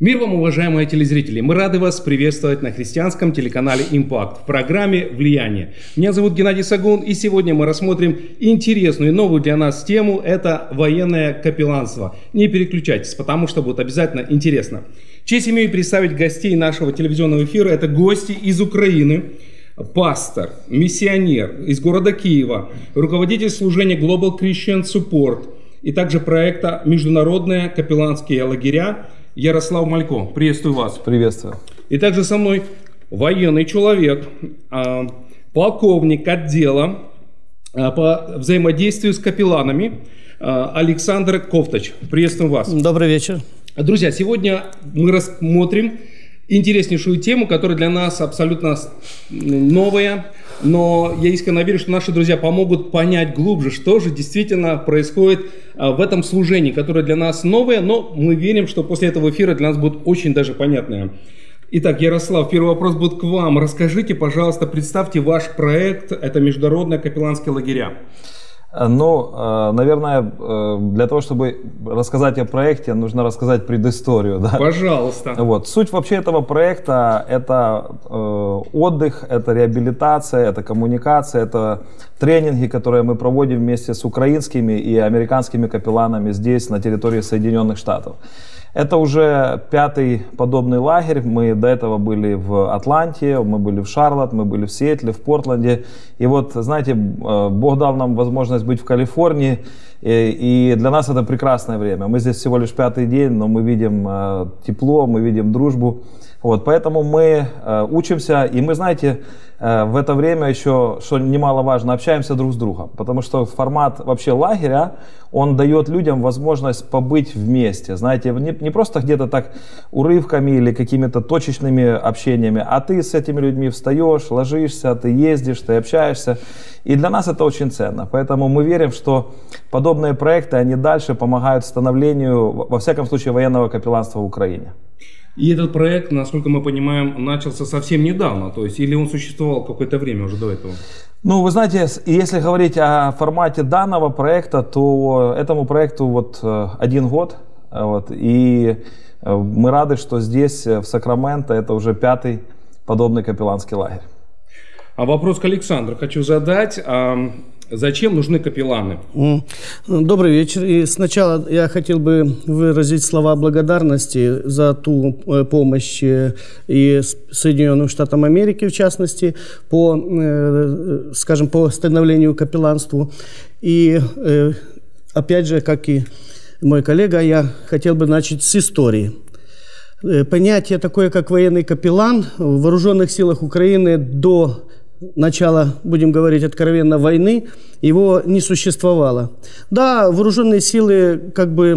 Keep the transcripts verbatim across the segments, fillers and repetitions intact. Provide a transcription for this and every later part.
Мир вам, уважаемые телезрители! Мы рады вас приветствовать на христианском телеканале «Импакт» в программе «Влияние». Меня зовут Геннадий Сагун, и сегодня мы рассмотрим интересную и новую для нас тему – это военное капелланство. Не переключайтесь, потому что будет обязательно интересно. Честь имею представить гостей нашего телевизионного эфира. Это гости из Украины. Пастор, миссионер из города Киева, руководитель служения Global Christian Support и также проекта «Международные капелланские лагеря» Ярослав Малько. Приветствую вас. Приветствую. И также со мной военный человек, полковник отдела по взаимодействию с капелланами Александр Ковтач. Приветствую вас. Добрый вечер. Друзья, сегодня мы рассмотрим интереснейшую тему, которая для нас абсолютно новая, но я искренне верю, что наши друзья помогут понять глубже, что же действительно происходит в этом служении, которое для нас новое, но мы верим, что после этого эфира для нас будет очень даже понятное. Итак, Ярослав, первый вопрос будет к вам. Расскажите, пожалуйста, представьте ваш проект, это международные капелланские лагеря. Ну, наверное, для того, чтобы рассказать о проекте, нужно рассказать предысторию. Да? Пожалуйста. Вот. Суть вообще этого проекта – это отдых, это реабилитация, это коммуникация, это тренинги, которые мы проводим вместе с украинскими и американскими капелланами здесь, на территории Соединенных Штатов. Это уже пятый подобный лагерь. Мы до этого были в Атланте, мы были в Шарлотт, мы были в Сиэтле, в Портленде. И вот, знаете, Бог дал нам возможность быть в Калифорнии, и для нас это прекрасное время. Мы здесь всего лишь пятый день, но мы видим тепло, мы видим дружбу. Вот, поэтому мы учимся, и мы, знаете, в это время еще, что немаловажно, общаемся друг с другом. Потому что формат вообще лагеря, он дает людям возможность побыть вместе. Знаете, не, не просто где-то так урывками или какими-то точечными общениями, а ты с этими людьми встаешь, ложишься, ты ездишь, ты общаешься. И для нас это очень ценно. Поэтому мы верим, что подобные проекты, они дальше помогают становлению, во всяком случае, военного капелланства в Украине. И этот проект, насколько мы понимаем, начался совсем недавно, то есть или он существовал какое-то время уже до этого? Ну, вы знаете, если говорить о формате данного проекта, то этому проекту вот один год, вот, и мы рады, что здесь, в Сакраменто, это уже пятый подобный капелланский лагерь. А вопрос к Александру хочу задать. Зачем нужны капелланы? Добрый вечер. И сначала я хотел бы выразить слова благодарности за ту помощь и Соединенным Штатам Америки, в частности, по, скажем, по становлению капелланству. И опять же, как и мой коллега, я хотел бы начать с истории. Понятие такое, как военный капеллан в вооруженных силах Украины до начала, будем говорить откровенно, войны, его не существовало. Да, вооруженные силы как бы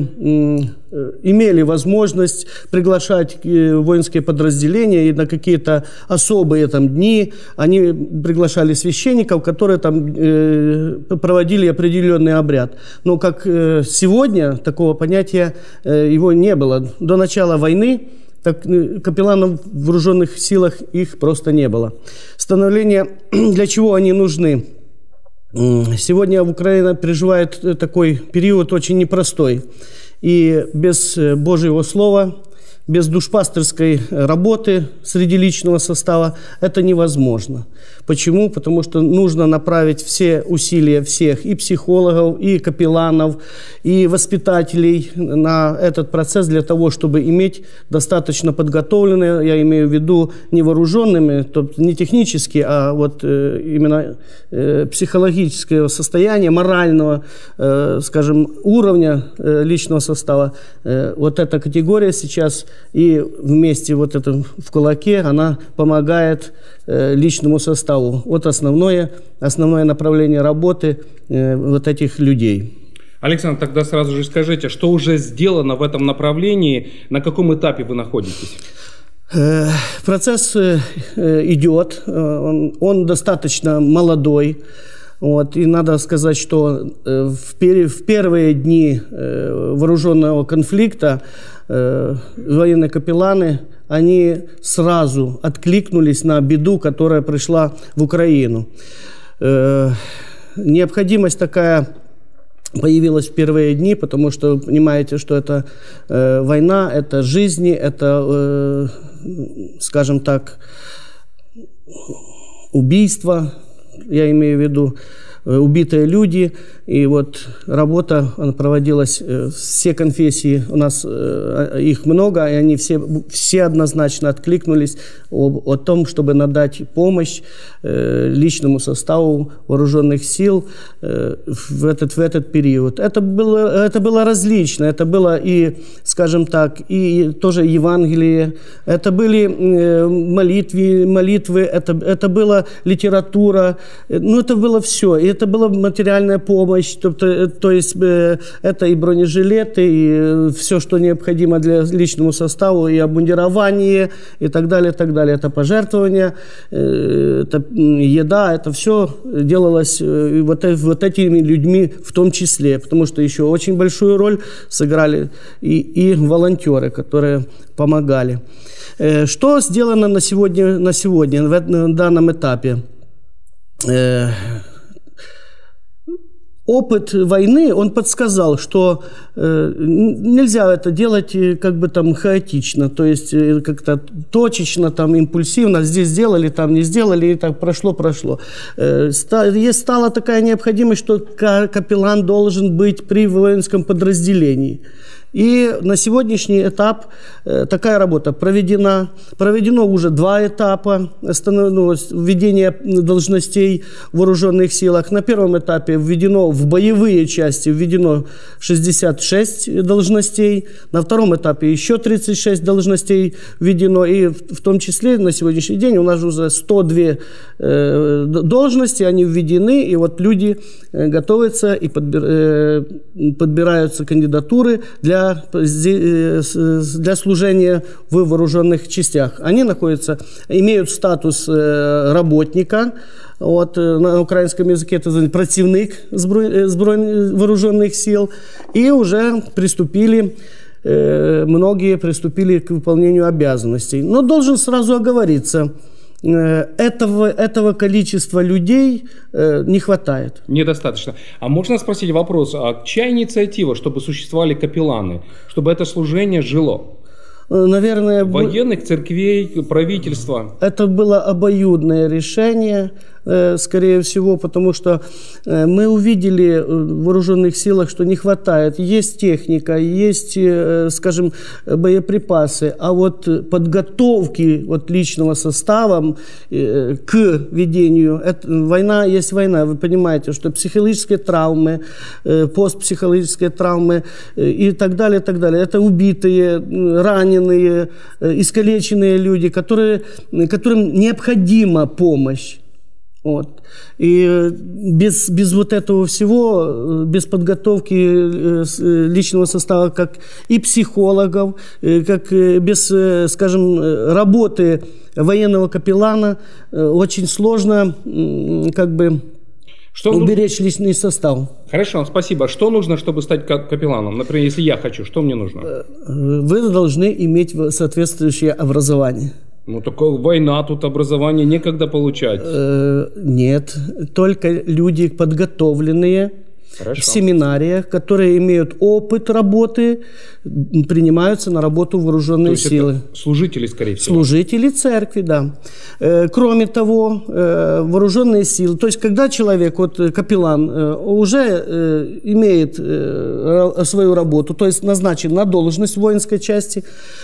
имели возможность приглашать воинские подразделения, и на какие-то особые там дни они приглашали священников, которые там э, проводили определенный обряд. Но как э, сегодня такого понятия э, его не было. До начала войны так капелланов в вооруженных силах их просто не было. Становление, для чего они нужны? Сегодня Украина переживает такой период очень непростой. И без Божьего Слова, без душпастерской работы среди личного состава это невозможно. Почему? Потому что нужно направить все усилия всех, и психологов, и капелланов, и воспитателей на этот процесс для того, чтобы иметь достаточно подготовленные, я имею в виду не вооруженными, не технически, а вот именно психологическое состояние, морального, скажем, уровня личного состава. Вот эта категория сейчас и вместе вот это в кулаке, она помогает личному составу. Вот основное, основное направление работы э, вот этих людей. Александр, тогда сразу же скажите, что уже сделано в этом направлении, на каком этапе вы находитесь? Э, процесс э, идет, он, он достаточно молодой. Вот, и надо сказать, что э, в, пер, в первые дни э, вооруженного конфликта э, военные капелланы, они сразу откликнулись на беду, которая пришла в Украину. Э, необходимость такая появилась в первые дни, потому что вы понимаете, что это э, война, это жизни, это, э, скажем так, убийство, я имею в виду, э, убитые люди. И вот работа она проводилась, э, все конфессии, у нас э, их много, и они все, все однозначно откликнулись о, о том, чтобы надать помощь э, личному составу вооруженных сил э, в, этот, в этот период. Это было, это было различно, это было и, скажем так, и тоже Евангелие, это были э, молитвы, молитвы это, это была литература, э, ну это было все, и это была материальная помощь. То, то, то есть э, это и бронежилеты, и э, все, что необходимо для личному составу, и обмундирование, и так далее, и так далее. Это пожертвования, э, это еда, это все делалось э, вот, вот этими людьми в том числе, потому что еще очень большую роль сыграли и, и волонтеры, которые помогали. Э, что сделано на сегодня, на сегодня, в, на данном этапе? Э, Опыт войны, он подсказал, что э, нельзя это делать как бы там хаотично, то есть э, как-то точечно, там, импульсивно, здесь сделали, там не сделали, и так прошло-прошло. Э, есть, стала такая необходимость, что капеллан должен быть при воинском подразделении. И на сегодняшний этап э, такая работа проведена. Проведено уже два этапа ну, введения должностей в вооруженных силах. На первом этапе введено в боевые части введено шестьдесят шесть должностей. На втором этапе еще тридцать шесть должностей введено. И в, в том числе на сегодняшний день у нас уже сто две э, должности, они введены. И вот люди э, готовятся и подбир, э, подбираются кандидатуры для для служения в вооруженных частях. Они находятся, имеют статус работника, вот, на украинском языке это противник вооруженных сил, и уже приступили, многие приступили к выполнению обязанностей. Но должен сразу оговориться, Этого, этого количества людей э, не хватает. Недостаточно. А можно спросить вопрос, а чья инициатива, чтобы существовали капелланы, чтобы это служение жило? Наверное, военных, церквей, правительства? Это было обоюдное решение, скорее всего, потому что мы увидели в вооруженных силах, что не хватает. Есть техника, есть, скажем, боеприпасы, а вот подготовки вот личного состава к ведению, это, война есть война, вы понимаете, что психологические травмы, постпсихологические травмы и так далее, и так далее. Это убитые, раненые, искалеченные люди, которые, которым необходима помощь. Вот. И без, без вот этого всего, без подготовки личного состава, как и психологов, как без, скажем, работы военного капеллана, очень сложно как бы что уберечь нужно? Личный состав. Хорошо, спасибо. Что нужно, чтобы стать капелланом? Например, если я хочу, что мне нужно? Вы должны иметь соответствующее образование. Ну, такая война, тут образование некогда получать. Э, нет, только люди подготовленные. Хорошо. В семинариях, которые имеют опыт работы, принимаются на работу в вооруженные То есть силы. Это служители, скорее всего. Служители церкви, да. Э, кроме того, э, вооруженные силы. То есть, когда человек, вот капеллан, э, уже э, имеет э, свою работу, то есть назначен на должность в воинской части,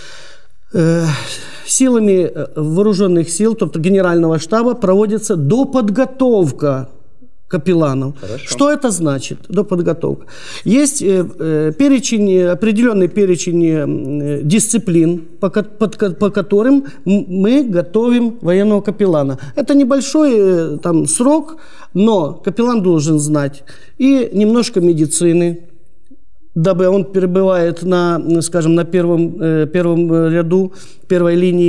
э, силами вооруженных сил, тобто Генерального штаба, проводится доподготовка капелланов. Хорошо. Что это значит? Доподготовка. Есть э, перечень, определенный перечень э, дисциплин, по, под, по которым мы готовим военного капеллана. Это небольшой э, там, срок, но капеллан должен знать и немножко медицины, дабы он перебывает на, скажем, на первом, э, первом ряду, первой линии,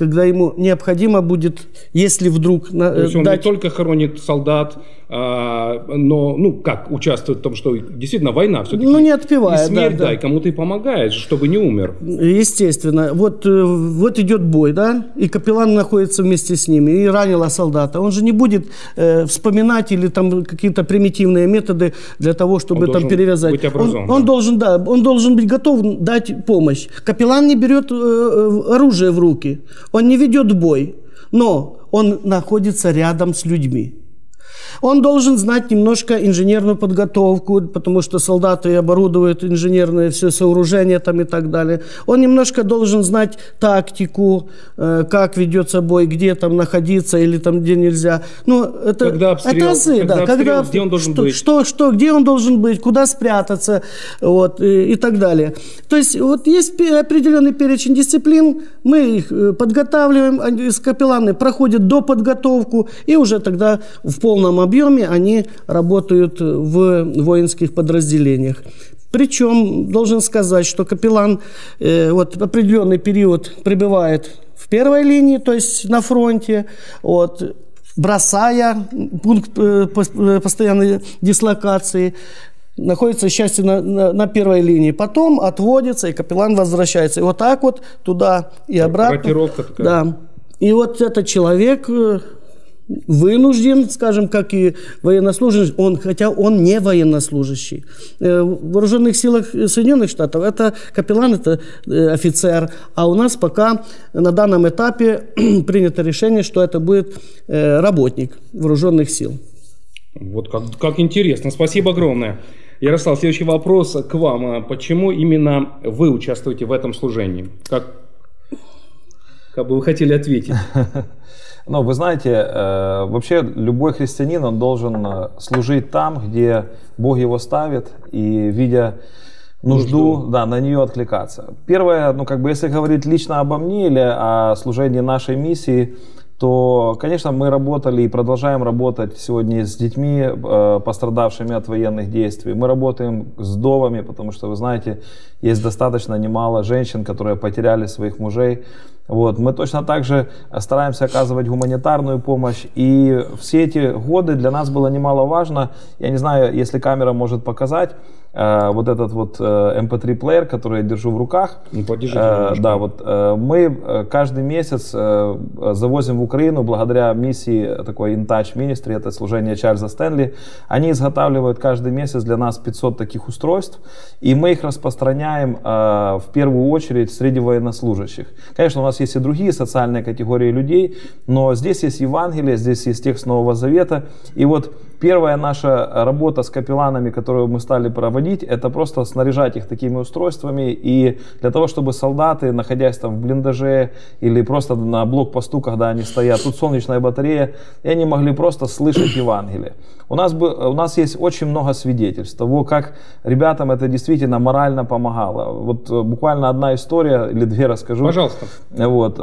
когда ему необходимо будет, если вдруг То есть он дать... не только хоронит солдат, а, но, ну, как, участвует в том, что действительно война все-таки. Ну, не отпевает, и смерть, да, да, да. и кому-то и помогает, чтобы не умер. Естественно. Вот, вот идет бой, да, и капеллан находится вместе с ними, и ранила солдата. Он же не будет э, вспоминать или там какие-то примитивные методы для того, чтобы Он там перевязать. быть образован, он, да. он должен, да, он должен быть готов дать помощь. Капеллан не берет э, оружие в руки, он не ведет бой, но он находится рядом с людьми. Он должен знать немножко инженерную подготовку, потому что солдаты оборудуют инженерные все сооружения там и так далее. Он немножко должен знать тактику, э, как ведется бой, где там находиться или там где нельзя. Ну, это, Когда обстрел, это азы, когда да, обстрел, когда, где он должен что, быть. Что, что, где он должен быть, куда спрятаться, вот, и, и так далее. То есть вот есть определенный перечень дисциплин, мы их подготавливаем, они, капелланы проходят до подготовку, и уже тогда в полном объеме они работают в воинских подразделениях. Причем, должен сказать, что капеллан э, вот, определенный период пребывает в первой линии, то есть на фронте, вот, бросая пункт э, постоянной дислокации, находится счастье на, на, на первой линии, потом отводится, и капеллан возвращается. И вот так вот туда и обратно. Ротировка такая. Да. И вот этот человек вынужден, скажем, как и военнослужащий, он, хотя он не военнослужащий. В вооруженных силах Соединенных Штатов это капеллан, это офицер, а у нас пока на данном этапе принято решение, что это будет работник вооруженных сил. Вот как, как интересно. Спасибо огромное. Ярослав, следующий вопрос к вам. Почему именно вы участвуете в этом служении? Как, как бы вы хотели ответить? Ну, вы знаете, вообще любой христианин, он должен служить там, где Бог его ставит, и, видя нужду, нужду. Да, на нее откликаться. Первое, ну, как бы, если говорить лично обо мне или о служении нашей миссии, то, конечно, мы работали и продолжаем работать сегодня с детьми, пострадавшими от военных действий. Мы работаем с вдовами, потому что, вы знаете, есть достаточно немало женщин, которые потеряли своих мужей. Вот. Мы точно так же стараемся оказывать гуманитарную помощь. И все эти годы для нас было немаловажно, я не знаю, если камера может показать, вот этот вот эм пэ три плеер, который я держу в руках. Ну, подержите, э, да, вот мы каждый месяц завозим в Украину благодаря миссии такой InTouch Ministry, это служение Чарльза Стэнли. Они изготавливают каждый месяц для нас пятьсот таких устройств, и мы их распространяем в первую очередь среди военнослужащих. Конечно, у нас есть и другие социальные категории людей, но здесь есть Евангелие, здесь есть текст Нового Завета. И вот первая наша работа с капелланами, которую мы стали проводить, это просто снаряжать их такими устройствами, и для того, чтобы солдаты, находясь там в блиндаже или просто на блокпосту, когда они стоят, тут солнечная батарея, и они могли просто слышать Евангелие. У нас, у нас есть очень много свидетельств того, как ребятам это действительно морально помогало. Вот буквально одна история или две расскажу. Пожалуйста. Вот.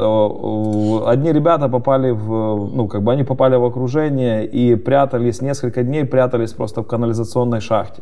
Одни ребята попали в, ну, как бы они попали в окружение и прятались, несколько дней прятались просто в канализационной шахте.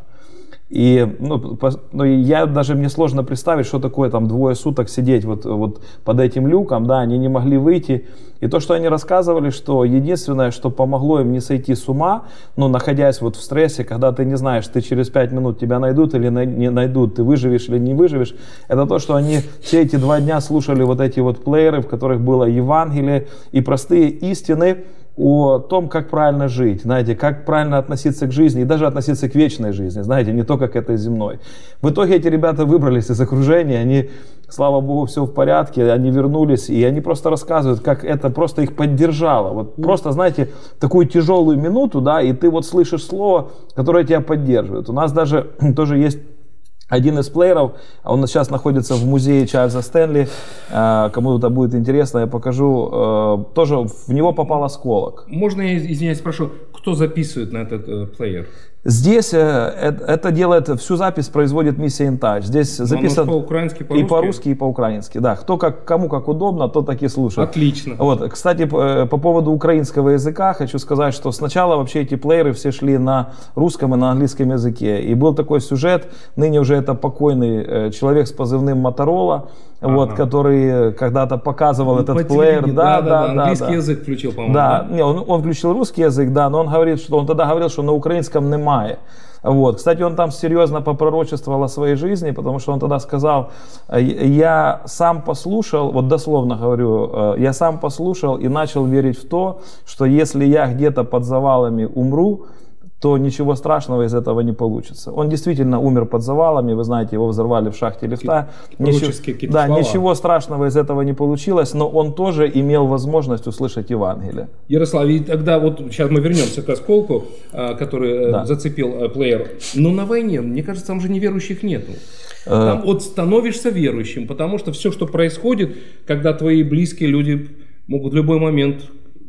И ну, по, ну, я даже, мне сложно представить, что такое там двое суток сидеть вот, вот под этим люком, да, они не могли выйти. И то, что они рассказывали, что единственное, что помогло им не сойти с ума, ну, находясь вот в стрессе, когда ты не знаешь, ты через пять минут тебя найдут или не найдут, ты выживешь или не выживешь, это то, что они все эти два дня слушали вот эти вот плееры, в которых было Евангелие и простые истины о том, как правильно жить, знаете, как правильно относиться к жизни и даже относиться к вечной жизни, знаете, не только к этой земной. В итоге эти ребята выбрались из окружения, они, слава Богу, все в порядке, они вернулись, и они просто рассказывают, как это просто их поддержало. Вот просто, знаете, такую тяжелую минуту, да, и ты вот слышишь слово, которое тебя поддерживает. У нас даже тоже есть один из плееров, он сейчас находится в музее Чарльза Стэнли, кому это будет интересно, я покажу, тоже в него попал осколок. Можно я, извиняюсь, спрошу, кто записывает на этот э, плеер? Здесь э, это делает, всю запись производит миссия InTouch. Здесь записано по-украински, по-русски? И по-русски, и по-украински. Да, кто как, кому как удобно, то так и слушает. Отлично. Вот, кстати, по, по поводу украинского языка хочу сказать, что сначала вообще эти плееры все шли на русском и на английском языке. И был такой сюжет, ныне уже это покойный э, человек с позывным Моторола, ага. вот, который когда-то показывал ну, этот плеер. Да, да, да, да, английский да, язык включил, по-моему. Да, да? Не, он, он включил русский язык, да, но он говорит, что он тогда говорил, что на украинском немає. Вот. Кстати, он там серьезно попророчествовал о своей жизни, потому что он тогда сказал, я сам послушал, вот дословно говорю, я сам послушал и начал верить в то, что если я где-то под завалами умру, то ничего страшного из этого не получится. Он действительно умер под завалами, вы знаете, его взорвали в шахте лифта. Ничего, да, ничего страшного из этого не получилось, но он тоже имел возможность услышать Евангелие. Ярослав, и тогда вот сейчас мы вернемся к осколку, который да. зацепил плеер. Но на войне, мне кажется, там же неверующих нету. Там вот становишься верующим, потому что все, что происходит, когда твои близкие люди могут в любой момент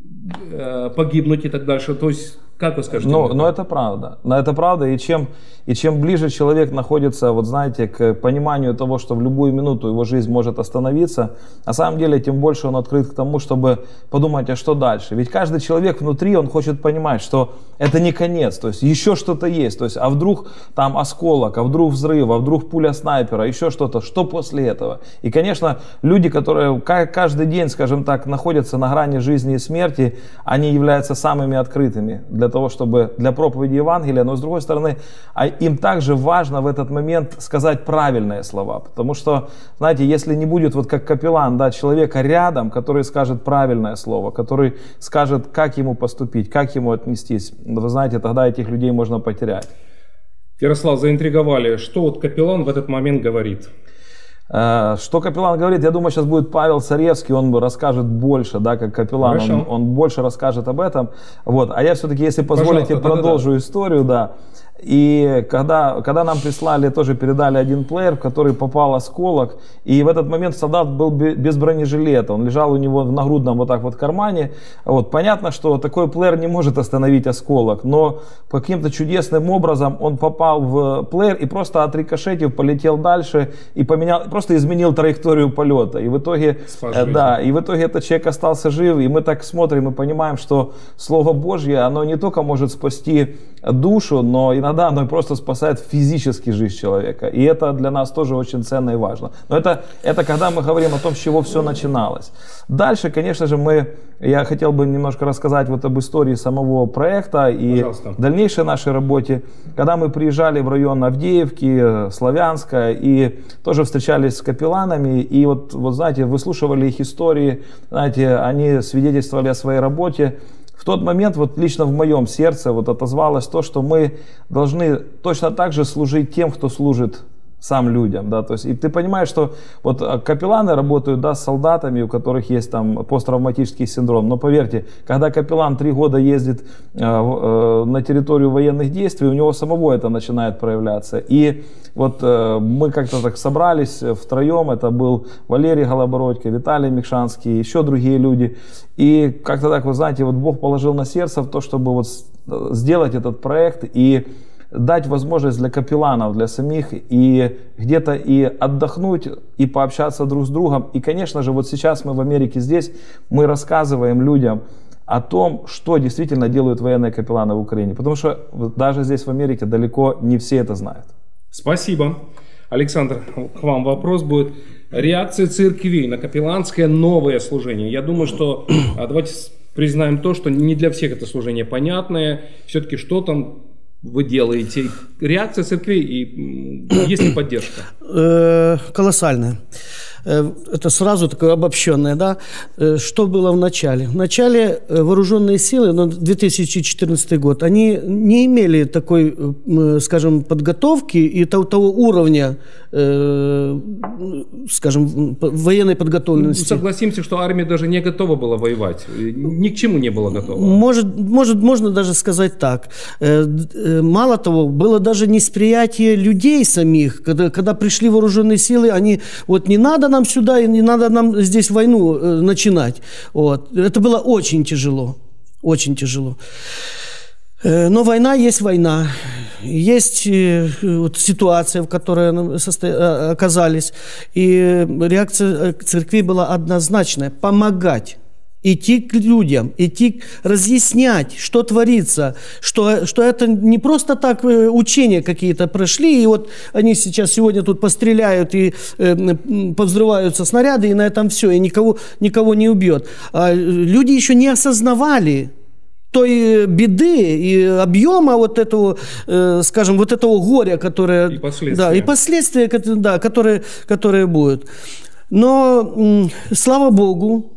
погибнуть и так дальше, то есть... Как вы скажете? Но, но это правда. Но это правда. И чем, и чем ближе человек находится, вот знаете, к пониманию того, что в любую минуту его жизнь может остановиться, на самом деле, тем больше он открыт к тому, чтобы подумать, а что дальше. Ведь каждый человек внутри, он хочет понимать, что это не конец, то есть еще что-то есть. То есть, а вдруг там осколок, а вдруг взрыв, а вдруг пуля снайпера, еще что-то. Что после этого? И, конечно, люди, которые каждый день, скажем так, находятся на грани жизни и смерти, они являются самыми открытыми для того, чтобы для проповеди Евангелия, но с другой стороны, им также важно в этот момент сказать правильные слова, потому что, знаете, если не будет вот как капеллан, да, человека рядом, который скажет правильное слово, который скажет, как ему поступить, как ему отнестись, вы знаете, тогда этих людей можно потерять. Ярослав, заинтриговали, что вот капеллан в этот момент говорит? Что капеллан говорит, я думаю, сейчас будет Павел Царевский, он расскажет больше, да, как капеллан, он, он больше расскажет об этом. Вот. А я все-таки, если позволите, Пожалуйста, продолжу да, да, да. историю, да. И когда, когда нам прислали, тоже передали один плеер, в который попал осколок, и в этот момент солдат был без бронежилета, он лежал у него в нагрудном вот так вот кармане. Вот. Понятно, что такой плеер не может остановить осколок, но каким-то чудесным образом он попал в плеер и просто отрикошетив полетел дальше и поменял, просто изменил траекторию полета. И в итоге, да, и в итоге этот человек остался жив, и мы так смотрим и понимаем, что Слово Божье, оно не только может спасти душу, но и иногда оно просто спасает физически жизнь человека. И это для нас тоже очень ценно и важно. Но это, это когда мы говорим о том, с чего все начиналось. Дальше, конечно же, мы, я хотел бы немножко рассказать вот об истории самого проекта и Пожалуйста. Дальнейшей нашей работе. Когда мы приезжали в район Авдеевки, Славянска, и тоже встречались с капелланами, и вот, вот знаете, выслушивали их истории, знаете, они свидетельствовали о своей работе. В тот момент вот лично в моем сердце вот отозвалось то, что мы должны точно так же служить тем, кто служит сам людям, да, то есть и ты понимаешь, что вот капелланы работают, да, с солдатами, у которых есть там посттравматический синдром, но поверьте, когда капеллан три года ездит э, э, на территорию военных действий, у него самого это начинает проявляться. И вот э, мы как-то так собрались втроем, это был Валерий Голобородько, Виталий Микшанский, еще другие люди, и как-то так, вы знаете, вот Бог положил на сердце в то, чтобы вот сделать этот проект и дать возможность для капелланов, для самих и где-то и отдохнуть, и пообщаться друг с другом. И, конечно же, вот сейчас мы в Америке здесь, мы рассказываем людям о том, что действительно делают военные капелланы в Украине. Потому что даже здесь в Америке далеко не все это знают. Спасибо. Александр, к вам вопрос будет. Реакция церквей на капелланское новое служение. Я думаю, что давайте признаем то, что не для всех это служение понятное. Все-таки что там вы делаете? Реакция церквей и есть ли поддержка? Колоссальная. Это сразу такое обобщенное, да. Что было в начале? В начале вооруженные силы, ну, две тысячи четырнадцатый год, они не имели такой, скажем, подготовки и того, того уровня, э, скажем, военной подготовленности. Согласимся, что армия даже не готова была воевать, ни к чему не была готова. Может, может, можно даже сказать так. Мало того, было даже несприятие людей самих, когда, когда пришли вооруженные силы, они, вот не надо нам сюда, и не надо нам здесь войну э, начинать. Вот. Это было очень тяжело, очень тяжело. Э, но война есть война. есть вот ситуация, в которой состо... оказались, и реакция церкви была однозначная – помогать. Идти к людям, идти разъяснять, что творится, что, что это не просто так учения какие-то прошли, и вот они сейчас сегодня тут постреляют и э, повзрываются снаряды, и на этом все, и никого, никого не убьет. А люди еще не осознавали той беды и объема вот этого, э, скажем, вот этого горя, которое... И последствия. Да, и последствия, да, которые, которые будут. Но, э, слава Богу,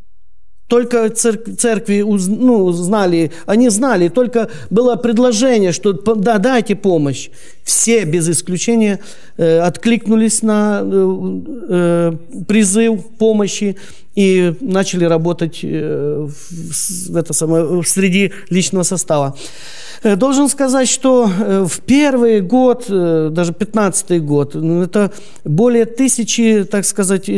только церкви ну, знали, они знали, только было предложение, что да, дайте помощь. Все без исключения э, откликнулись на э, э, призыв помощи и начали работать э, в, в это самое, среди личного состава. Должен сказать, что в первый год, даже пятнадцатый год, это более тысячи, так сказать,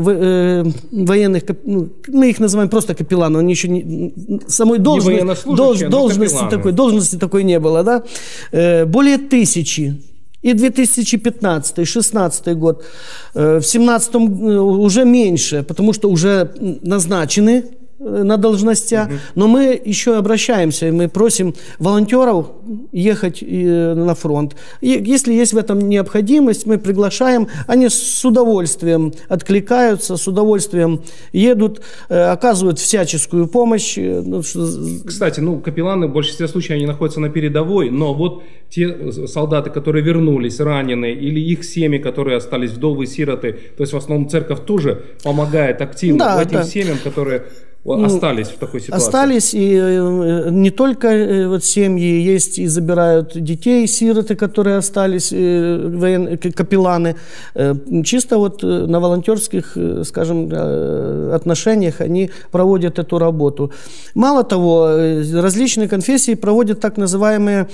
военных, мы их называем просто капелланы, они еще не, самой должности, долж, должности, такой, должности такой не было, да? Более тысячи. И две тысячи пятнадцатый, шестнадцатый год, в семнадцатом уже меньше, потому что уже назначены на должностях, угу. Но мы еще обращаемся, и мы просим волонтеров ехать на фронт. И если есть в этом необходимость, мы приглашаем, они с удовольствием откликаются, с удовольствием едут, оказывают всяческую помощь. Кстати, ну, капелланы в большинстве случаев они находятся на передовой, но вот те солдаты, которые вернулись раненые, или их семьи, которые остались вдовы, сироты, то есть в основном церковь тоже помогает активно да, этим да. семьям, которые... Остались в такой ситуации. Остались, и не только вот семьи, есть и забирают детей, сироты, которые остались, военные, капелланы. Чисто вот на волонтерских, скажем, отношениях они проводят эту работу. Мало того, различные конфессии проводят так называемые,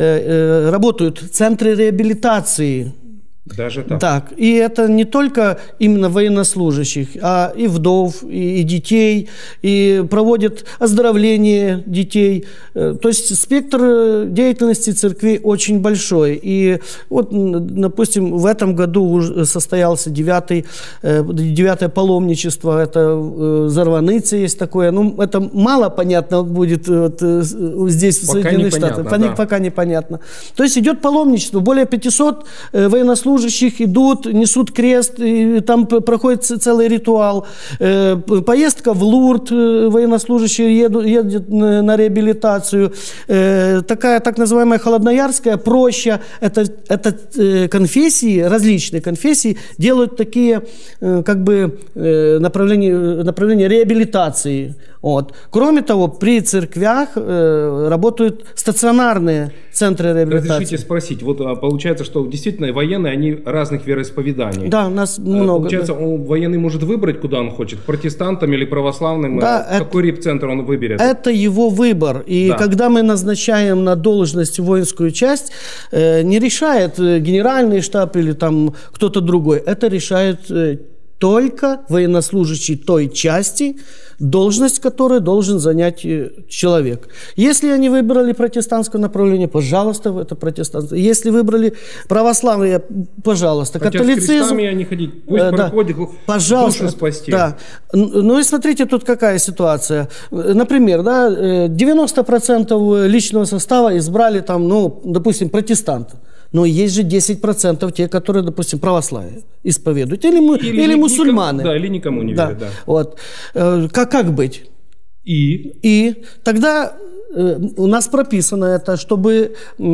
работают центры реабилитации. Даже так. Так, и это не только именно военнослужащих, а и вдов, и, и детей, и проводят оздоровление детей. То есть спектр деятельности церкви очень большой. И вот, допустим, в этом году уже состоялся девятый, девятое паломничество, это Зарваныце есть такое. Ну, это мало понятно будет вот, здесь, в пока Соединенных Штатах. Да. Пока непонятно. То есть идет паломничество, более пятисот военнослужащих идут, несут крест, и там проходит целый ритуал. Поездка в Лурд, военнослужащие едут, едут на реабилитацию. Такая так называемая холодноярская проща. Это, это конфессии, различные конфессии делают такие как бы направления, направления реабилитации. Вот. Кроме того, при церквях работают стационарные центры реабилитации. Разрешите спросить, вот получается, что действительно военные, они разных вероисповеданий. Да, у нас много. Получается, да. он, военный может выбрать, куда он хочет, протестантам или православным, да, какой репцентр он выберет? Это его выбор. И да. когда мы назначаем на должность воинскую часть, э, не решает генеральный штаб или там кто-то другой. Это решает э, только военнослужащий той части, должность которой должен занять человек. Если они выбрали протестантское направление, пожалуйста, это протестантство. Если выбрали православие, пожалуйста. Хотя католицизм, с крестами они ходить, пусть э, проходит, да, пожалуйста, душу спасти. Да. Ну и смотрите, тут какая ситуация. Например, да, девяносто процентов личного состава избрали там, ну, допустим, протестанты. Но есть же десять процентов те, которые, допустим, православие исповедуют. Или, мы, или, или мусульмане. Никому, да, или никому не да. верят. Да. Вот. Как, как быть? И? И тогда у нас прописано это, чтобы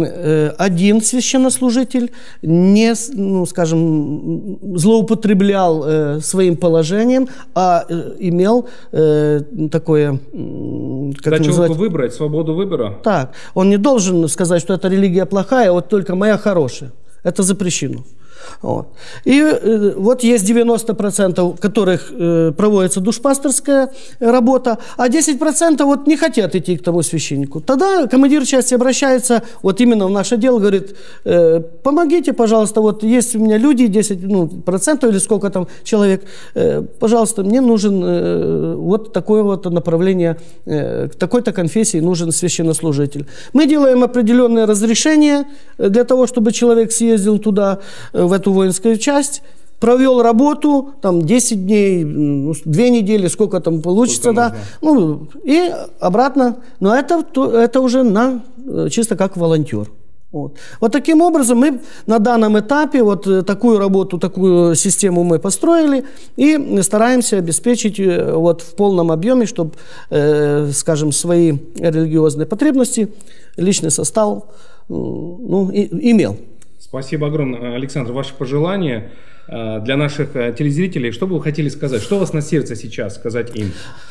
один священнослужитель не, ну, скажем, злоупотреблял своим положением, а имел такое... Как Дать человеку называть? выбрать, свободу выбора? Так. Он не должен сказать, что эта религия плохая, вот только моя хорошая. Это запрещено. Вот. И э, вот есть девяносто процентов, которых э, проводится душпасторская работа, а десять процентов вот не хотят идти к тому священнику. Тогда командир части обращается вот именно в наш отдел, говорит, э, помогите, пожалуйста, вот есть у меня люди, десять ну, процентов или сколько там человек, э, пожалуйста, мне нужен э, вот такое вот направление, э, к такой-то конфессии нужен священнослужитель. Мы делаем определенные разрешения для того, чтобы человек съездил туда, в эту воинскую часть, провел работу, там, десять дней, две недели, сколько там получится, сколько да, ну, и обратно. Но это, это уже на, чисто как волонтер. Вот. Вот таким образом мы на данном этапе вот такую работу, такую систему мы построили и стараемся обеспечить вот в полном объеме, чтобы, э, скажем, свои религиозные потребности личный состав ну, и, имел. Спасибо огромное, Александр. Ваши пожелания для наших телезрителей, что бы вы хотели сказать? Что у вас на сердце сейчас сказать им?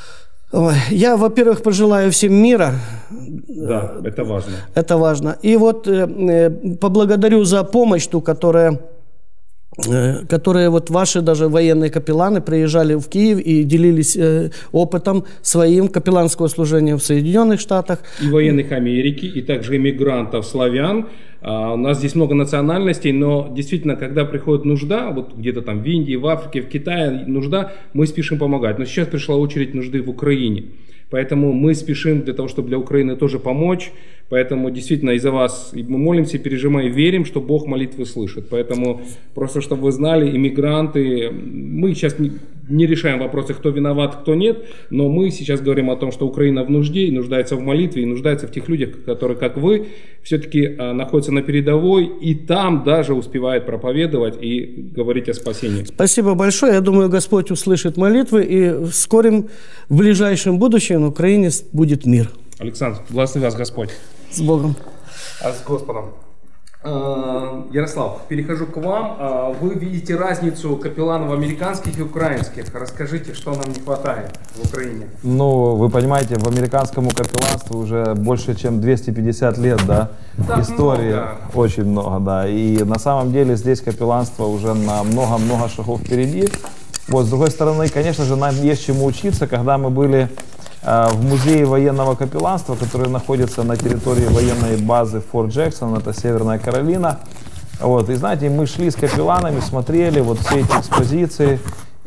Я, во-первых, пожелаю всем мира. Да, это важно. Это важно. И вот э, поблагодарю за помощь ту, которая... которые вот ваши даже военные капелланы приезжали в Киев и делились э, опытом своим капелланского служения в Соединенных Штатах. И военных Америки, и также иммигрантов, славян. А, у нас здесь много национальностей, но действительно, когда приходит нужда, вот где-то там в Индии, в Африке, в Китае нужда, мы спешим помогать. Но сейчас пришла очередь нужды в Украине. Поэтому мы спешим для того, чтобы для Украины тоже помочь. Поэтому действительно из-за вас мы молимся, пережимаем, верим, что Бог молитвы слышит. Поэтому просто, чтобы вы знали, иммигранты, мы сейчас не, не решаем вопросы, кто виноват, кто нет, но мы сейчас говорим о том, что Украина в нужде, и нуждается в молитве, и нуждается в тех людях, которые, как вы, все-таки а, находятся на передовой, и там даже успевают проповедовать и говорить о спасении. Спасибо большое. Я думаю, Господь услышит молитвы, и в скором, в ближайшем будущем на Украине будет мир. Александр, благослови вас Господь. С Богом. А с Господом. Ярослав, перехожу к вам. Вы видите разницу капелланов американских и украинских. Расскажите, что нам не хватает в Украине? Ну, вы понимаете, в американскому капелланству уже больше, чем двести пятьдесят лет, да? Так истории много. Очень много, да. И на самом деле здесь капелланство уже на много-много шагов впереди. Вот, с другой стороны, конечно же, нам есть чему учиться, когда мы были в музее военного капелланства, который находится на территории военной базы Форт Джексон, это Северная Каролина. Вот, и знаете, мы шли с капелланами, смотрели вот все эти экспозиции,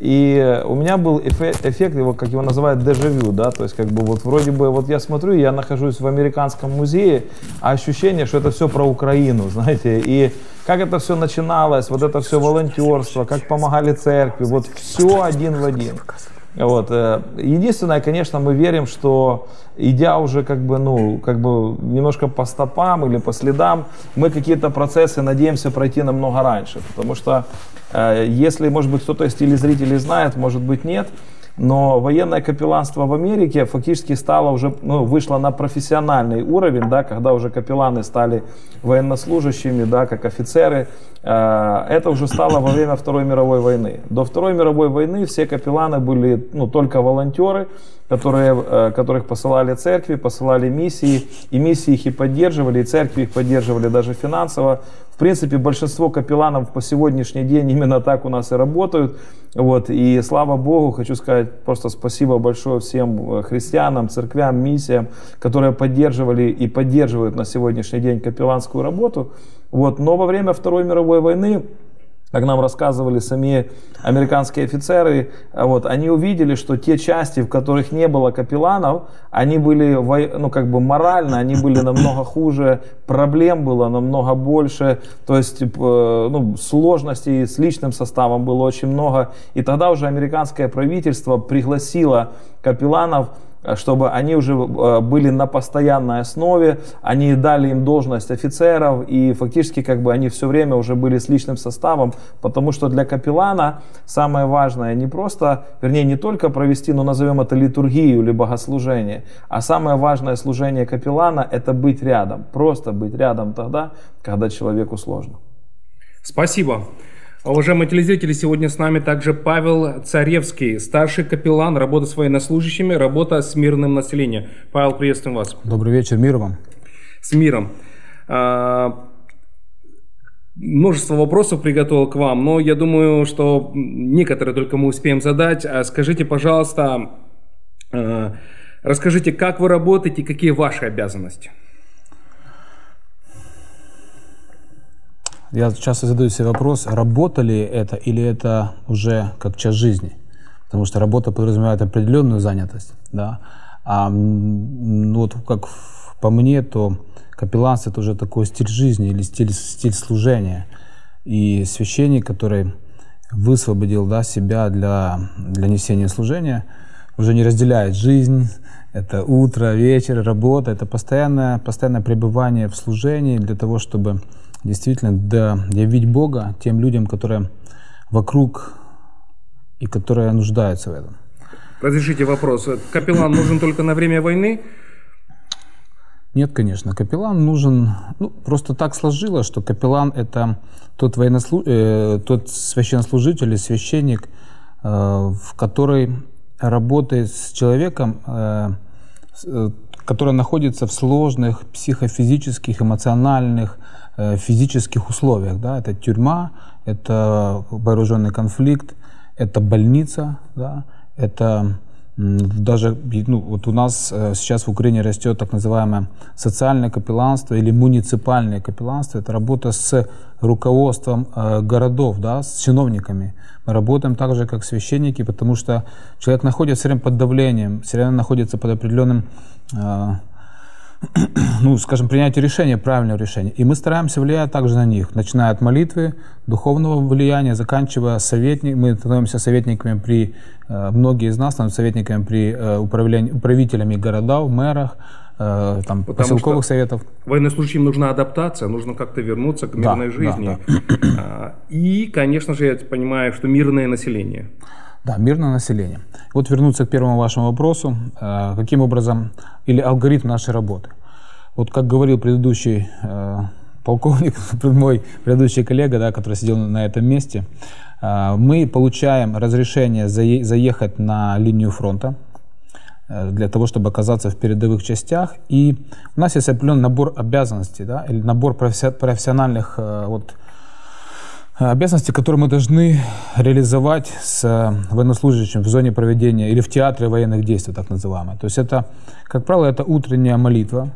и у меня был эффект, эффект его, как его называют, дежавю, да, то есть как бы вот вроде бы вот я смотрю, я нахожусь в американском музее, а ощущение, что это все про Украину, знаете, и как это все начиналось, вот это все волонтерство, как помогали церкви, вот все один в один. Вот. Единственное, конечно, мы верим, что идя уже как бы, ну, как бы немножко по стопам или по следам, мы какие-то процессы надеемся пройти намного раньше. Потому что э, если, может быть, кто-то из телезрителей знает, может быть, нет, но военное капелланство в Америке фактически стало уже, ну, вышло на профессиональный уровень, да, когда уже капелланы стали военнослужащими, да, как офицеры. Это уже стало во время Второй мировой войны. До Второй мировой войны все капелланы были, ну, только волонтеры, которые, которых посылали церкви, посылали миссии, и миссии их и поддерживали, и церкви их поддерживали даже финансово. В принципе, большинство капелланов по сегодняшний день именно так у нас и работают. Вот. И слава Богу, хочу сказать просто спасибо большое всем христианам, церквям, миссиям, которые поддерживали и поддерживают на сегодняшний день капелланскую работу. Вот. Но во время Второй мировой войны, как нам рассказывали сами американские офицеры, вот, они увидели, что те части, в которых не было капелланов, они были, ну, как бы морально, они были намного хуже, проблем было намного больше, то есть, ну, сложностей с личным составом было очень много. И тогда уже американское правительство пригласило капелланов, чтобы они уже были на постоянной основе, они дали им должность офицеров, и фактически как бы они все время уже были с личным составом, потому что для капеллана самое важное не просто, вернее, не только провести, ну, назовем это литургию или богослужение, а самое важное служение капеллана — это быть рядом, просто быть рядом тогда, когда человеку сложно. Спасибо. Уважаемые телезрители, сегодня с нами также Павел Царевский, старший капеллан, работа с военнослужащими, работа с мирным населением. Павел, приветствуем вас. Добрый вечер, мир вам. С миром. множество вопросов приготовил к вам, но я думаю, что некоторые только мы успеем задать. Скажите, пожалуйста, расскажите, как вы работаете, какие ваши обязанности? Я часто задаю себе вопрос, работа ли это или это уже как часть жизни? Потому что работа подразумевает определенную занятость, да. А ну, вот как по мне, то капелланство — это уже такой стиль жизни или стиль, стиль служения. И священник, который высвободил, да, себя для, для несения служения, уже не разделяет жизнь. Это утро, вечер, работа. Это постоянное, постоянное пребывание в служении для того, чтобы действительно да, явить Бога тем людям, которые вокруг и которые нуждаются в этом. Разрешите вопрос. Капеллан нужен только на время войны? Нет, конечно. Капеллан нужен... Ну, просто так сложилось, что капеллан — это тот, военнослу... э, тот священнослужитель или священник, э, который работает с человеком, э, э, который находится в сложных психофизических, эмоциональных, э, физических условиях. Да? Это тюрьма, это вооруженный конфликт, это больница, да? Это даже ну, вот у нас сейчас в Украине растет так называемое социальное капелланство или муниципальное капелланство. Это работа с руководством э, городов, да, с чиновниками. Мы работаем так же, как священники, потому что человек находится все время под давлением, все время находится под определенным, э, ну, скажем, принятие решения, правильного решения. И мы стараемся влиять также на них, начиная от молитвы, духовного влияния, заканчивая советниками. Мы становимся советниками при, э, многие из нас становятся советниками при э, управлении, управителями городов, мэрах, э, там, поселковых советов. Военнослужащим нужна адаптация, нужно как-то вернуться к мирной да, жизни. Да, да. И, конечно же, я понимаю, что мирное население. Да, мирное население. Вот вернуться к первому вашему вопросу. Э, каким образом, или алгоритм нашей работы. Вот как говорил предыдущий э, полковник, мой предыдущий коллега, да, который сидел на этом месте, э, мы получаем разрешение заe- заехать на линию фронта э, для того, чтобы оказаться в передовых частях. И у нас есть определенный набор обязанностей, да, или набор професси- профессиональных э, вот, обязанности, которые мы должны реализовать с военнослужащим в зоне проведения или в театре военных действий, так называемое. То есть это, как правило, это утренняя молитва,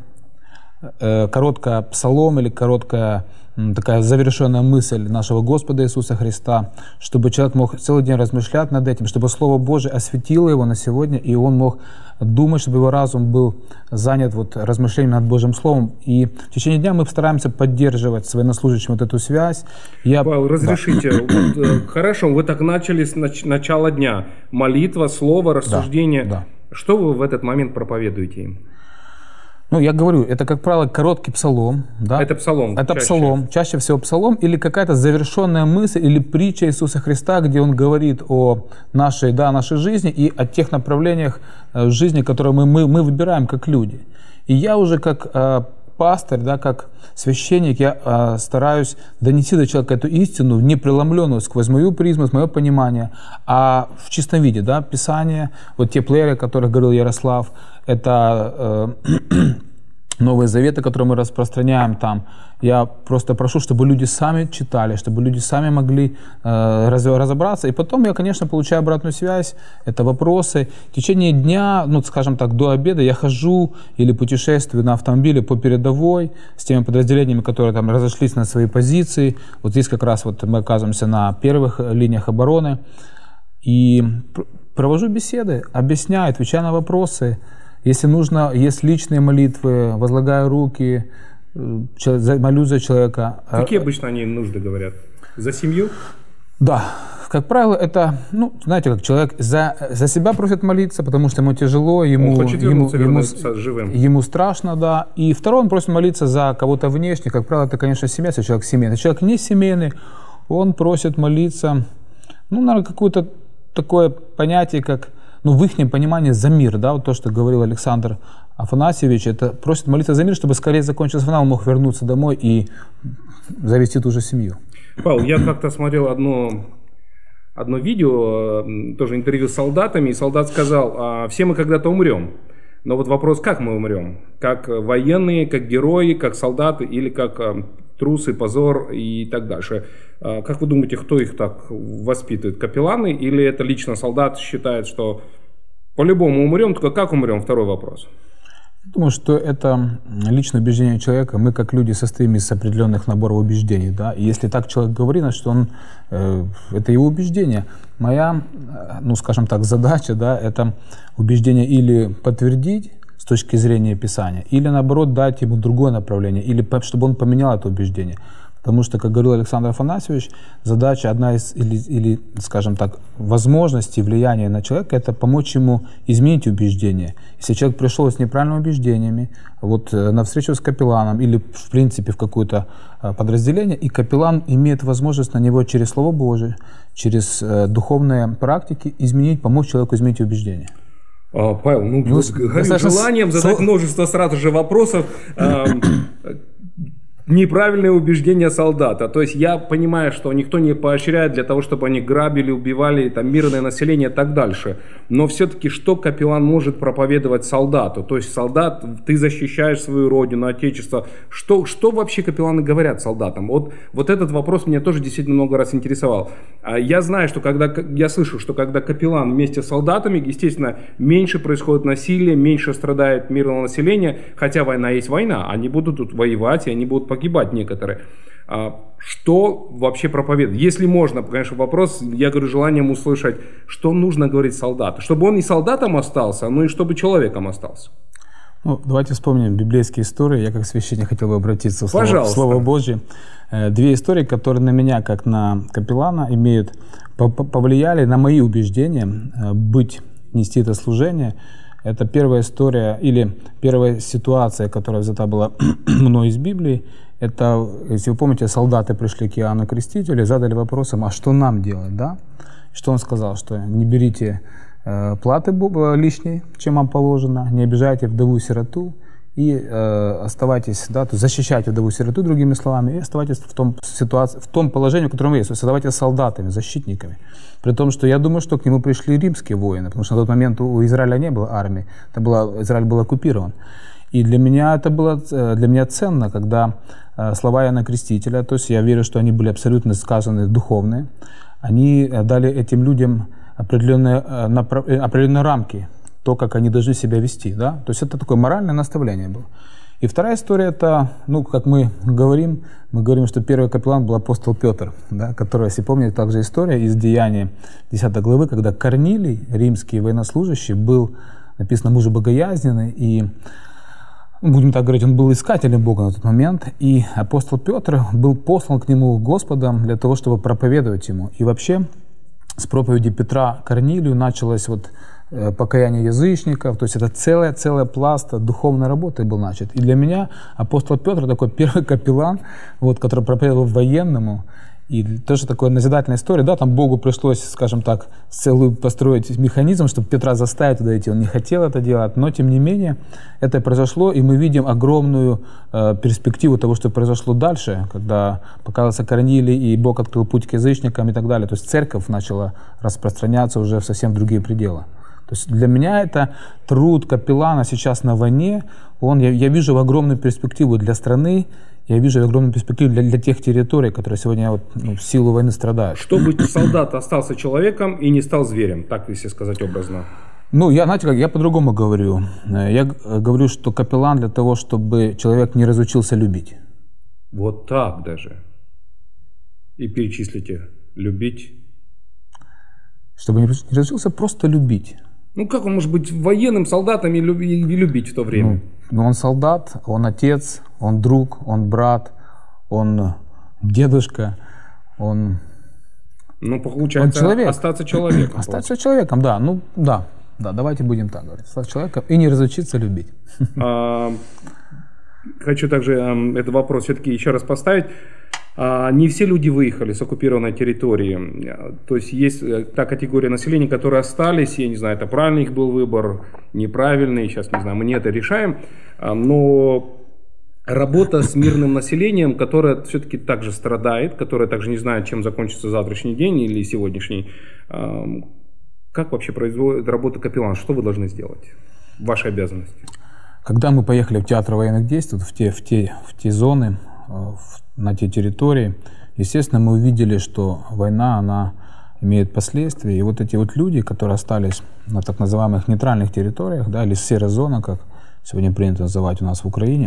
короткая псалом или короткая такая завершенная мысль нашего Господа Иисуса Христа, чтобы человек мог целый день размышлять над этим, чтобы Слово Божие осветило его на сегодня, и он мог думать, чтобы его разум был занят вот размышлением над Божьим Словом. И в течение дня мы стараемся поддерживать с военнослужащим вот эту связь. Я... Павел, разрешите, да. вот, хорошо, вы так начали с нач- начала дня. Молитва, слово, рассуждение. Да, да. Что вы в этот момент проповедуете им? Ну, я говорю, это, как правило, короткий псалом. Да? Это псалом. Это чаще. псалом, чаще всего псалом, или какая-то завершенная мысль, или притча Иисуса Христа, где Он говорит о нашей, да, нашей жизни и о тех направлениях жизни, которые мы, мы, мы выбираем как люди. И я уже как э, пастырь, да, как священник, я э, стараюсь донести до человека эту истину, не преломленную сквозь мою призму, мое понимание, а в чистом виде. Да? Писание, вот те плееры, о которых говорил Ярослав, это э, Новые Заветы, которые мы распространяем там. Я просто прошу, чтобы люди сами читали, чтобы люди сами могли э, раз, разобраться. И потом я, конечно, получаю обратную связь, это вопросы. В течение дня, ну, скажем так, до обеда я хожу или путешествую на автомобиле по передовой с теми подразделениями, которые там разошлись на свои позиции. Вот здесь как раз вот мы оказываемся на первых линиях обороны. И провожу беседы, объясняю, отвечаю на вопросы. Если нужно, есть личные молитвы, возлагаю руки, молюсь за человека. Какие обычно они нужды говорят? За семью? Да. Как правило, это, ну, знаете, как человек за, за себя просит молиться, потому что ему тяжело, ему, он хочет вернуться, ему, ему, живым. ему страшно, да. И второй, он просит молиться за кого-то внешне. Как правило, это, конечно, семья, если человек семейный. Человек не семейный, он просит молиться, ну, наверное, какое-то такое понятие, как... Ну, в их понимании за мир, да, вот то, что говорил Александр Афанасьевич, это просит молиться за мир, чтобы скорее закончился война, он мог вернуться домой и завести ту же семью. Павел, я как-то смотрел одно, одно видео, тоже интервью с солдатами, и солдат сказал, все мы когда-то умрем, но вот вопрос, как мы умрем? Как военные, как герои, как солдаты или как трусы, позор и так дальше. Как вы думаете, кто их так воспитывает? Капелланы или это лично солдат считает, что по-любому умрем, только как умрем? Второй вопрос. Думаю, что это личное убеждение человека. Мы, как люди, состоим из определенных наборов убеждений. Да? И если так человек говорит, значит, что он, э, это его убеждение. Моя, ну, скажем так, задача, да, это убеждение или подтвердить с точки зрения Писания, или, наоборот, дать ему другое направление, или чтобы он поменял это убеждение. Потому что, как говорил Александр Афанасьевич, задача, одна из, или, или, скажем так, возможностей влияния на человека, это помочь ему изменить убеждение. Если человек пришел с неправильными убеждениями, вот на встречу с капелланом или, в принципе, в какое-то подразделение, и капеллан имеет возможность на него через Слово Божие, через духовные практики изменить, помочь человеку изменить убеждение. А, Павел, ну, ну горю желанием задать множество сразу же вопросов. Неправильное убеждение солдата. То есть я понимаю, что никто не поощряет для того, чтобы они грабили, убивали там, мирное население и так дальше. Но все-таки что капеллан может проповедовать солдату? То есть солдат, ты защищаешь свою родину, отечество. Что, что вообще капелланы говорят солдатам? Вот, вот этот вопрос меня тоже действительно много раз интересовал. Я знаю, что когда, я слышу, что когда капеллан вместе с солдатами, естественно, меньше происходит насилия, меньше страдает мирное население. Хотя война есть война. Они будут тут воевать, и они будут погибать некоторые. Что вообще проповедует? Если можно, конечно, вопрос, я говорю, желанием услышать, что нужно говорить солдату, чтобы он и солдатом остался, но и чтобы человеком остался. Ну, давайте вспомним библейские истории. Я как священник хотел бы обратиться в Слово, в Слово Божье. Две истории, которые на меня, как на капеллана, имеют, повлияли на мои убеждения быть, нести это служение. Это первая история или первая ситуация, которая взята была мной из Библии. Это, если вы помните, солдаты пришли к Иоанну Крестителю и задали вопросом, а что нам делать, да? Что он сказал, что не берите э, платы лишней, чем вам положено, не обижайте вдову и сироту и э, оставайтесь, да, то есть защищайте вдову и сироту, другими словами, и оставайтесь в том, ситуации, в том положении, в котором вы есть, то есть оставайтесь солдатами, защитниками. При том, что я думаю, что к нему пришли римские воины, потому что на тот момент у Израиля не было армии, это было, Израиль был оккупирован. И для меня это было для меня ценно, когда слова Иоанна Крестителя, то есть я верю, что они были абсолютно сказаны духовные, они дали этим людям определенные, определенные рамки, то, как они должны себя вести. Да? То есть это такое моральное наставление было. И вторая история, это, ну, как мы говорим, мы говорим, что первый капеллан был апостол Петр, да, который, если помните, также история из Деяний десятой главы, когда Корнилий, римский военнослужащий, был, написано, муж богоязненный, и, будем так говорить, он был искателем Бога на тот момент, и апостол Петр был послан к нему Господом для того, чтобы проповедовать ему. И вообще с проповеди Петра Корнилию началось вот покаяние язычников, то есть это целая-целая пласт духовной работы был начат. И для меня апостол Петр такой первый капеллан, вот, который проповедовал военному, и тоже такая назидательная история, да, там Богу пришлось, скажем так, целую построить механизм, чтобы Петра заставить туда идти, он не хотел это делать, но тем не менее это произошло, и мы видим огромную э, перспективу того, что произошло дальше, когда показался Корнилий, и Бог открыл путь к язычникам и так далее, то есть церковь начала распространяться уже в совсем другие пределы. То есть для меня это труд капеллана сейчас на войне, он, я, я вижу огромную перспективу для страны, я вижу огромную перспективу для, для тех территорий, которые сегодня вот, ну, в силу войны страдают. Чтобы солдат остался человеком и не стал зверем, так если сказать образно. Ну, я, знаете, как я по-другому говорю. Я говорю, что капеллан для того, чтобы человек не разучился любить. Вот так даже. И перечислите. Любить. Чтобы не разучился просто любить. Ну, как он может быть военным, солдатом и любить в то время? Ну, он солдат, он отец, он друг, он брат, он дедушка, он... Ну, получается, он человек. Остаться человеком. Остаться человеком, да. Ну, да. Да, давайте будем так говорить. Остаться человеком и не разучиться любить. Хочу также этот вопрос все-таки еще раз поставить. Не все люди выехали с оккупированной территории. То есть есть та категория населения, которые остались. Я не знаю, это правильный их был выбор, неправильный. Сейчас, не знаю, мы не это решаем. Но работа с мирным населением, которое все-таки также страдает, которое также не знает, чем закончится завтрашний день или сегодняшний. Как вообще производит работа капеллана? Что вы должны сделать? Ваши обязанности. Когда мы поехали в театр военных действий, в те, в те, в те зоны, в на те территории, естественно, мы увидели, что война, она имеет последствия. И вот эти вот люди, которые остались на так называемых нейтральных территориях, да, или серая зона, как сегодня принято называть у нас в Украине,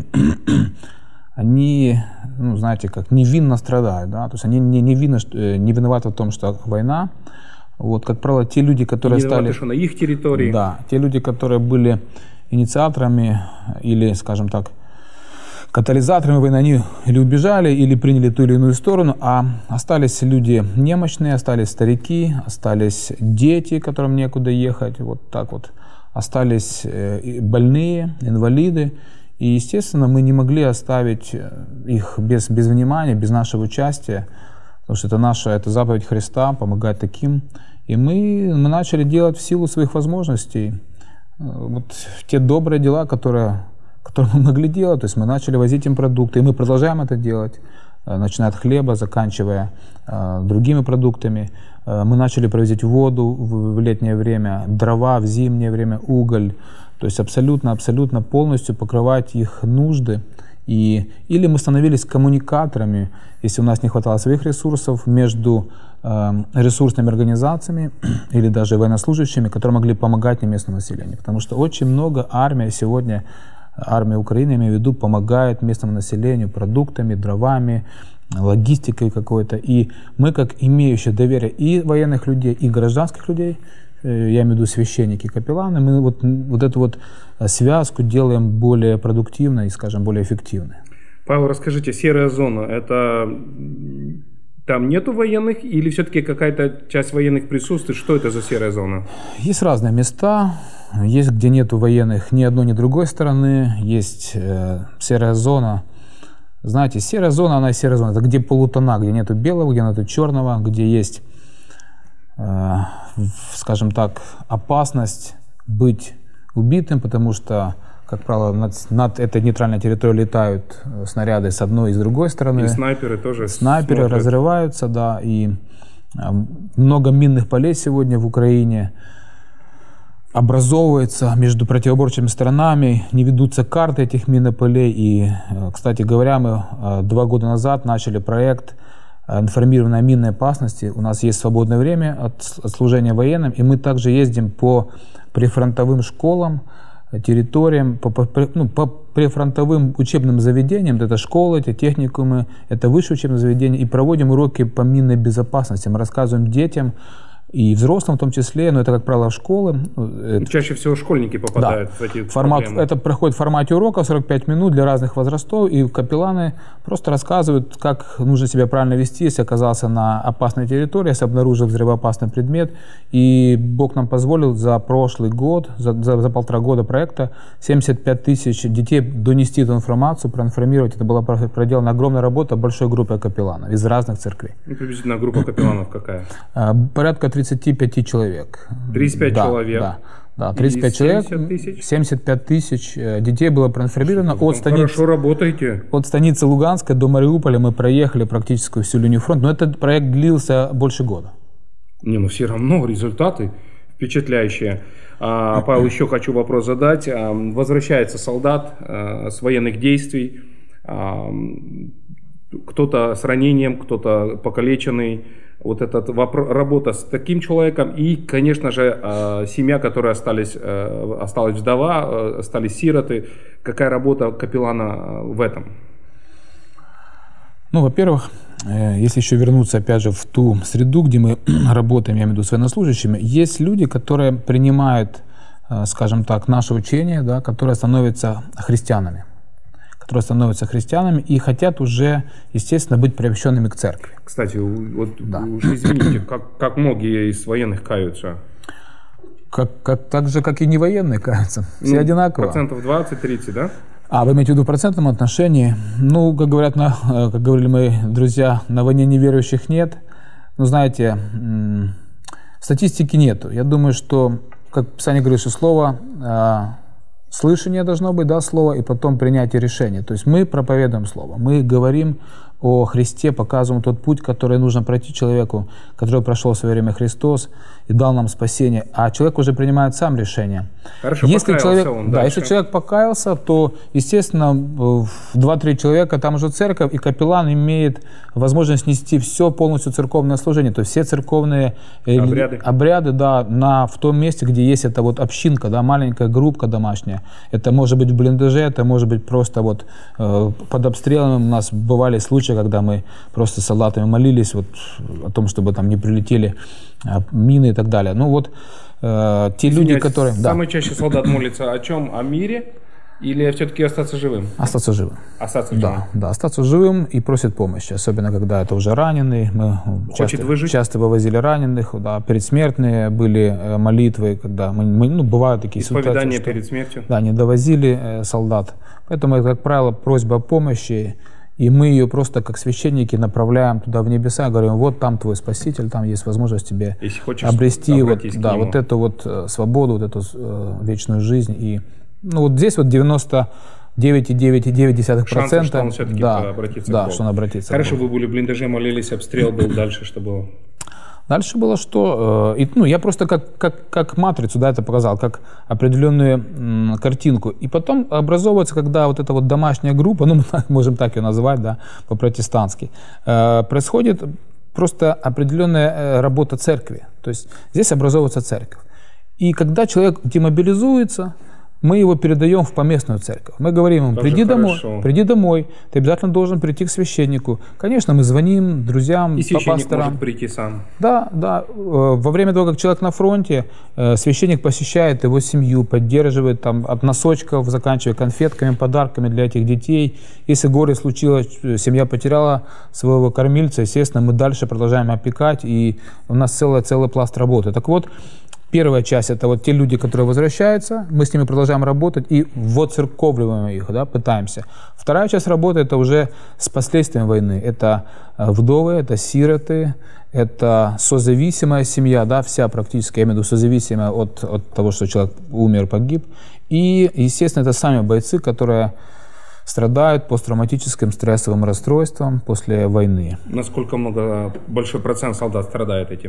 они, ну, знаете, как невинно страдают, да, то есть они не, невинно, не виноваты в том, что война. Вот, как правило, те люди, которые не стали... что на их территории. Да, те люди, которые были инициаторами или, скажем так, катализаторами войны, они или убежали, или приняли ту или иную сторону, а остались люди немощные, остались старики, остались дети, которым некуда ехать, вот так вот, остались больные, инвалиды. И, естественно, мы не могли оставить их без, без внимания, без нашего участия, потому что это наша, это заповедь Христа, помогать таким. И мы, мы начали делать в силу своих возможностей вот те добрые дела, которые, которые мы могли делать. То есть мы начали возить им продукты, и мы продолжаем это делать, начиная от хлеба, заканчивая э, другими продуктами. Э, мы начали провозить воду в, в летнее время, дрова в зимнее время, уголь. То есть абсолютно-абсолютно полностью покрывать их нужды. И, или мы становились коммуникаторами, если у нас не хватало своих ресурсов, между э, ресурсными организациями или даже военнослужащими, которые могли помогать местному населению. Потому что очень много армия сегодня, армия Украины, я имею в виду, помогает местному населению продуктами, дровами, логистикой какой-то. И мы, как имеющие доверие и военных людей, и гражданских людей, я имею в виду священники, капелланы, мы вот, вот эту вот связку делаем более продуктивной и, скажем, более эффективной. Павел, расскажите, серая зона, это там нету военных или все-таки какая-то часть военных присутствует? Что это за серая зона? Есть разные места, есть где нету военных ни одной, ни другой стороны, есть э, серая зона. Знаете, серая зона, она серая зона, это где полутона, где нету белого, где нету черного, где есть, э, скажем так, опасность быть убитым, потому что, как правило, над, над этой нейтральной территорией летают снаряды с одной и с другой стороны. И снайперы тоже Снайперы смотрят. Разрываются, да, и много минных полей сегодня в Украине образовывается между противоборческими сторонами, не ведутся карты этих минных полей. И, кстати говоря, мы два года назад начали проект информирования о минной опасности. У нас есть свободное время от служения военным, и мы также ездим по прифронтовым школам, территориям, по, по, ну, по прифронтовым учебным заведениям, это школы, это техникумы, это высшее учебное заведение, и проводим уроки по минной безопасности. Мы рассказываем детям и взрослым в том числе, но это, как правило, школы. Чаще всего школьники попадают, да, в эти формат, проблемы. Это проходит в формате урока сорок пять минут для разных возрастов, и капелланы просто рассказывают, как нужно себя правильно вести, если оказался на опасной территории, если обнаружил взрывоопасный предмет. И Бог нам позволил за прошлый год, за, за, за полтора года проекта, семьдесят пять тысяч детей донести эту информацию, проинформировать. Это была проделана огромная работа большой группы капелланов из разных церквей. И приблизительно группа капелланов какая? Порядка тридцать пять человек. тридцать пять да, человек? Да, да, тридцать пять человек, семьдесят пять тысяч детей было проинформировано. От станицы, хорошо работаете. От станицы Луганска до Мариуполя мы проехали практически всю линию фронта, но этот проект длился больше года. Не, ну все равно результаты впечатляющие. А, Павел, еще хочу вопрос задать. Возвращается солдат а, с военных действий, а, кто-то с ранением, кто-то покалеченный. Вот эта работа с таким человеком и, конечно же, семья, которая остались, осталась вдова, остались сироты. Какая работа капеллана в этом? Ну, во-первых, если еще вернуться, опять же, в ту среду, где мы работаем, я имею в виду с военнослужащими, есть люди, которые принимают, скажем так, наше учение, да, которые становятся христианами. которые становятся христианами и хотят уже, естественно, быть приобщенными к церкви. Кстати, вот да. Уж извините, как, как многие из военных каются? Как, как, так же, как и не военные каются. Все ну, одинаково. Процентов двадцать-тридцать, да? А, вы имеете в виду в процентном отношении? Ну, как говорят, на, как говорили мои друзья, на войне неверующих нет. Ну, знаете, статистики нету. Я думаю, что, как Писание говорит, что слово... Слышание должно быть, да, слово, и потом принятие решения. То есть мы проповедуем слово, мы говорим о Христе, показываем тот путь, который нужно пройти человеку, который прошел в свое время Христос и дал нам спасение. А человек уже принимает сам решение. Хорошо, если человек, он да, если человек покаялся, то, естественно, два-три человека, там уже церковь, и капеллан имеет возможность нести все полностью церковное служение, то есть все церковные обряды, обряды да, на, в том месте, где есть эта вот общинка, да, маленькая группка домашняя. Это может быть в блиндаже, это может быть просто вот э, под обстрелом. У нас бывали случаи, когда мы просто с солдатами молились вот, о том, чтобы там не прилетели э, мины и так далее. Ну вот э, те Извиняюсь, люди, которые... Самый да. чаще солдат молится о чем? О мире? Или все-таки остаться живым? Остаться живым. Остаться живым. Да, да, остаться живым и просит помощи. Особенно, когда это уже раненый. Мы часто, часто вывозили раненых. Да, предсмертные были молитвы, когда мы, мы, ну, бывают такие ситуации. Исповедание перед смертью. Да, не довозили э, солдат. Поэтому это, как правило, просьба о помощи. И мы ее просто, как священники, направляем туда в небеса, говорим, вот там твой Спаситель, там есть возможность тебе обрести вот, да, вот эту вот э, свободу, вот эту э, вечную жизнь. И ну, вот здесь вот девяносто девять целых девять десятых процента шансов, что он все-таки да, обратится да, к Богу. Что он обратится Хорошо, к Богу. вы были в блиндаже, молились, обстрел был, дальше что было? Дальше было что? И, ну, я просто как, как, как матрицу да, это показал, как определенную м, картинку. И потом образовывается, когда вот эта вот домашняя группа, ну, мы можем так ее назвать, да, по-протестантски, э, происходит просто определенная работа церкви. То есть здесь образовывается церковь. И когда человек демобилизуется, мы его передаем в поместную церковь. Мы говорим ему, приди домой, приди домой, ты обязательно должен прийти к священнику. Конечно, мы звоним друзьям, и священник пасторам. может прийти сам. Да, да. Во время того, как человек на фронте, священник посещает его семью, поддерживает там, от носочков, заканчивая конфетками, подарками для этих детей. Если горе случилось, семья потеряла своего кормильца, естественно, мы дальше продолжаем опекать, и у нас целый, целый пласт работы. Так вот, первая часть – это вот те люди, которые возвращаются, мы с ними продолжаем работать и воцерковливаем их, да, пытаемся. Вторая часть работы – это уже с последствиями войны. Это вдовы, это сироты, это созависимая семья, да, вся практически, я имею в виду созависимая от, от того, что человек умер, погиб. И, естественно, это сами бойцы, которые страдают посттравматическим стрессовым расстройством после войны. Насколько много, большой процент солдат страдает этим?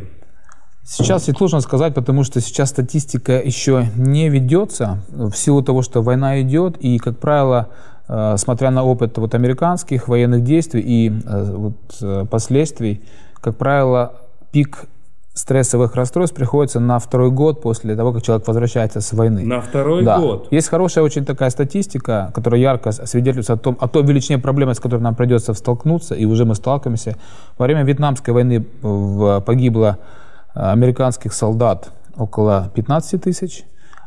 Сейчас это сложно сказать, потому что сейчас статистика еще не ведется в силу того, что война идет, и, как правило, смотря на опыт вот американских военных действий и вот последствий, как правило, пик стрессовых расстройств приходится на второй год после того, как человек возвращается с войны. На второй да. год? Есть хорошая очень такая статистика, которая ярко свидетельствует о том, о той величине проблемы, с которой нам придется столкнуться, и уже мы сталкиваемся. Во время Вьетнамской войны погибло американских солдат около пятнадцати тысяч,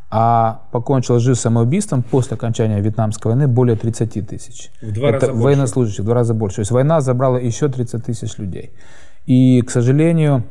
а покончил жизнь самоубийством после окончания Вьетнамской войны более тридцати тысяч. В два Это раза военнослужащих, в два раза больше. То есть война забрала еще тридцать тысяч людей. И, к сожалению,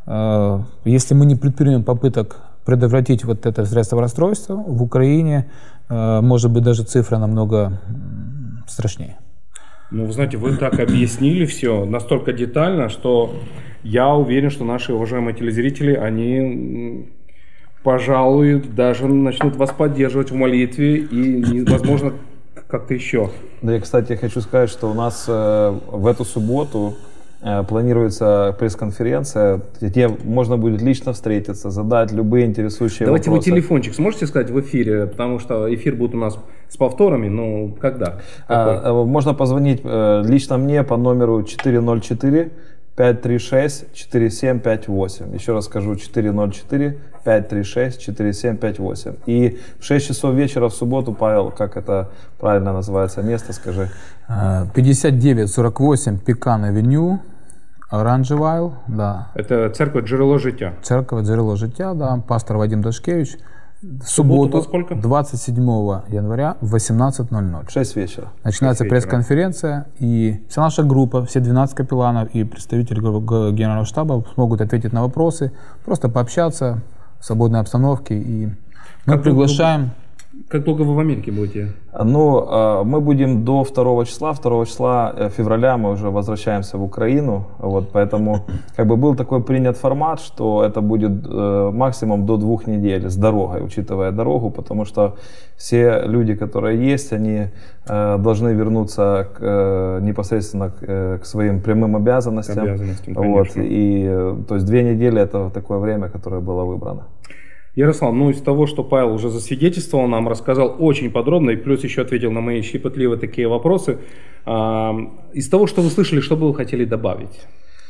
если мы не предпримем попыток предотвратить вот это стрессовое расстройство, в Украине может быть даже цифра намного страшнее. Ну, вы знаете, вы так объяснили все настолько детально, что я уверен, что наши уважаемые телезрители, они, пожалуй, даже начнут вас поддерживать в молитве и, возможно, как-то еще. Да, и, кстати, хочу сказать, что у нас э, в эту субботу э, планируется пресс-конференция, где можно будет лично встретиться, задать любые интересующие Давайте вопросы. Давайте вы телефончик сможете сказать в эфире, потому что эфир будет у нас с повторами, ну, когда? А, можно позвонить э, лично мне по номеру четыре ноль четыре пять три шесть четыре семь пять восемь. Еще раз скажу, четыре ноль четыре пять три шесть четыре семь пять восемь. И в шесть часов вечера в субботу, Павел, как это правильно называется место, скажи. пятьдесят девять сорок восемь Пекан-авеню, Оранжевайл, да. Это церковь Джерело Життя. Церковь Джерело Життя, да, пастор Вадим Дашкевич. В субботу, субботу двадцать седьмого января в восемнадцать ноль ноль. В шесть вечера. Начинается пресс-конференция, и вся наша группа, все двенадцать капелланов и представители генерального штаба смогут ответить на вопросы, просто пообщаться в свободной обстановке. И мы как приглашаем... Как долго вы в Америке будете? Ну, мы будем до второго числа. второго числа февраля мы уже возвращаемся в Украину. Вот, поэтому как бы был такой принят формат, что это будет максимум до двух недель с дорогой, учитывая дорогу, потому что все люди, которые есть, они должны вернуться к, непосредственно к, к своим прямым обязанностям. К обязанностям, вот, и, то есть две недели это такое время, которое было выбрано. Ярослав, ну из того, что Павел уже засвидетельствовал, нам рассказал очень подробно и плюс еще ответил на мои щепетливые такие вопросы. Из того, что вы слышали, что бы вы хотели добавить?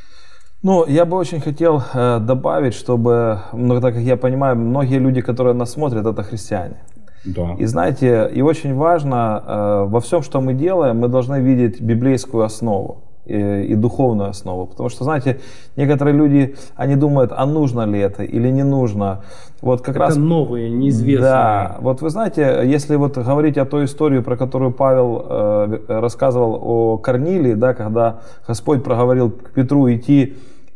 Ну, я бы очень хотел э, добавить, чтобы, ну, так как я понимаю, многие люди, которые нас смотрят, это христиане. Да. И знаете, и очень важно, э, во всем, что мы делаем, мы должны видеть библейскую основу. И, и духовную основу. Потому что, знаете, некоторые люди, они думают, а нужно ли это или не нужно. Вот как это раз новые, неизвестные. Да, вот вы знаете, если вот говорить о той истории, про которую Павел э, рассказывал о Корнилии, да, когда Господь проговорил к Петру идти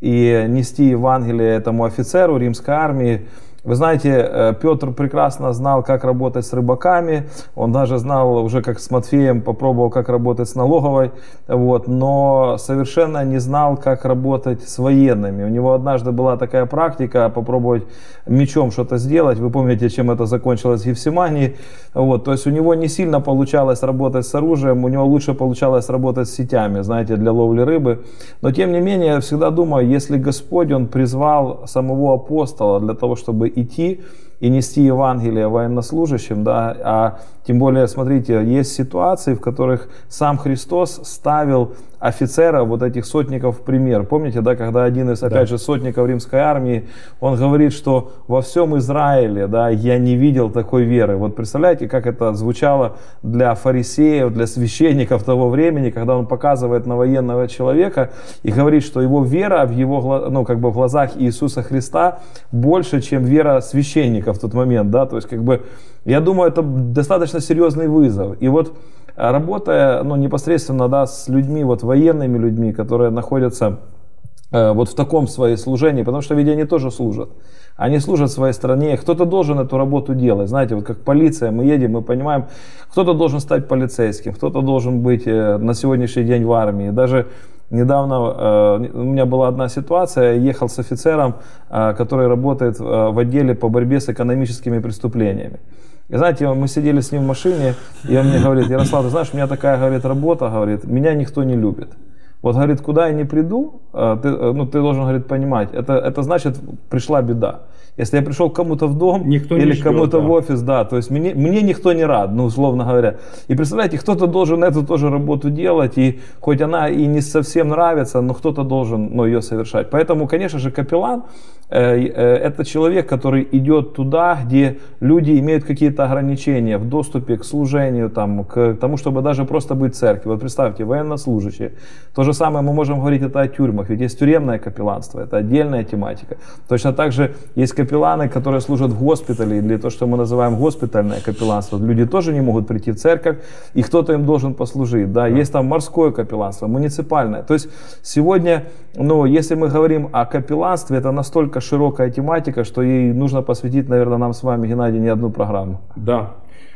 и нести Евангелие этому офицеру римской армии. Вы знаете, Петр прекрасно знал, как работать с рыбаками, он даже знал уже, как с Матфеем, попробовал, как работать с налоговой, вот, но совершенно не знал, как работать с военными. У него однажды была такая практика, попробовать мечом что-то сделать, вы помните, чем это закончилось в Гефсимании, вот, то есть у него не сильно получалось работать с оружием, у него лучше получалось работать с сетями, знаете, для ловли рыбы, но тем не менее, я всегда думаю, если Господь, Он призвал самого апостола для того, чтобы идти и нести Евангелие военнослужащим, да, а тем более, смотрите, есть ситуации, в которых сам Христос ставил офицеров, вот этих сотников в пример. Помните, да, когда один из, опять да. же, сотников римской армии, он говорит, что во всем Израиле, да, я не видел такой веры. Вот представляете, как это звучало для фарисеев, для священников того времени, когда он показывает на военного человека и говорит, что его вера в его, ну, как бы в глазах Иисуса Христа больше, чем вера священника в тот момент, да, то есть, как бы, я думаю, это достаточно серьезный вызов. И вот работая, ну, непосредственно, да, с людьми, вот военными людьми, которые находятся э, вот в таком своем служении, потому что ведь они тоже служат. Они служат своей стране, кто-то должен эту работу делать. Знаете, вот как полиция, мы едем, мы понимаем, кто-то должен стать полицейским, кто-то должен быть э, на сегодняшний день в армии. Даже недавно э, у меня была одна ситуация, я ехал с офицером, э, который работает э, в отделе по борьбе с экономическими преступлениями. И знаете, мы сидели с ним в машине, и он мне говорит: Ярослав, ты знаешь, у меня такая, говорит, работа, говорит, меня никто не любит. Вот, говорит, куда я не приду, ты, ну, ты должен, говорит, понимать, это, это значит, пришла беда. Если я пришел к кому-то в дом никто или к кому-то да. в офис, да, то есть мне, мне никто не рад, ну, условно говоря. И представляете, кто-то должен эту тоже работу делать, и хоть она и не совсем нравится, но кто-то должен, ну, ее совершать. Поэтому, конечно же, капеллан э, э, это человек, который идет туда, где люди имеют какие-то ограничения в доступе к служению, там, к тому, чтобы даже просто быть в церкви. Вот представьте, военнослужащие. То же самое мы можем говорить это о тюрьмах, ведь есть тюремное капелланство, это отдельная тематика. Точно так же есть капелланы, которые служат в госпитале, или то, что мы называем госпитальное капелланство. Люди тоже не могут прийти в церковь, и кто-то им должен послужить. Да? Есть там морское капелланство, муниципальное. То есть сегодня, ну, если мы говорим о капелланстве, это настолько широкая тематика, что ей нужно посвятить, наверное, нам с вами, Геннадий, не одну программу. Да.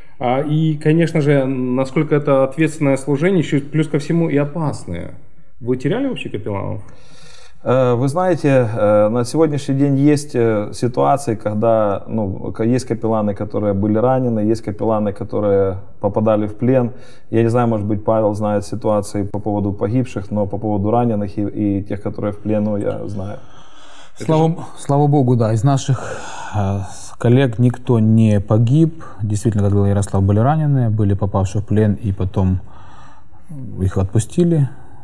И, конечно же, насколько это ответственное служение, еще плюс ко всему и опасное. Вы теряли вообще капелланов? Вы знаете, на сегодняшний день есть ситуации, когда, ну, есть капелланы, которые были ранены, есть капелланы, которые попадали в плен. Я не знаю, может быть, Павел знает ситуации по поводу погибших, но по поводу раненых и, и тех, которые в плену, я знаю. Слава, же... слава Богу, да, из наших э, коллег никто не погиб. Действительно, как говорил Ярослав, были ранены, были попавшие в плен, и потом их отпустили,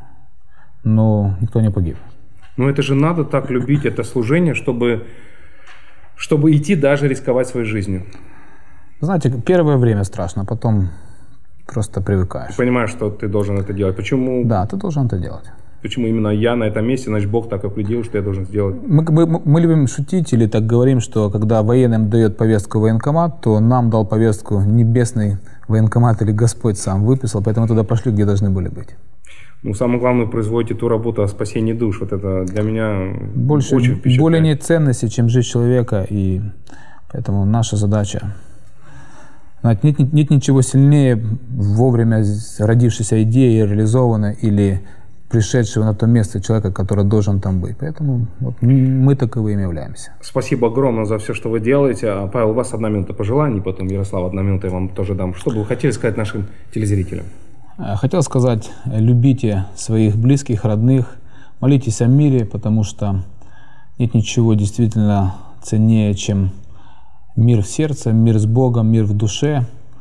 но никто не погиб. Но это же надо так любить это служение, чтобы, чтобы идти даже рисковать своей жизнью. Знаете, первое время страшно, потом просто привыкаешь. Ты понимаешь, что ты должен это делать. Почему? Да, ты должен это делать. Почему именно я на этом месте, значит, Бог так определил, что я должен сделать. Мы, мы, мы любим шутить или так говорим, что когда военным дает повестку военкомат, то нам дал повестку небесный военкомат или Господь сам выписал, поэтому туда пошли, где должны были быть. Ну, самое главное, производите ту работу о спасении душ. Вот это для меня больше, очень впечатляет. Более нет ценности, чем жизнь человека, и поэтому наша задача Знаете, нет, нет ничего сильнее вовремя родившейся идеи, реализованной или пришедшего на то место человека, который должен там быть. Поэтому вот мы таковыми являемся. Спасибо огромное за все, что вы делаете. Павел, у вас одна минута пожеланий, потом Ярослав, одна минута я вам тоже дам. Что бы вы хотели сказать нашим телезрителям? Хотел сказать, любите своих близких, родных, молитесь о мире, потому что нет ничего действительно ценнее, чем мир в сердце, мир с Богом, мир в душе.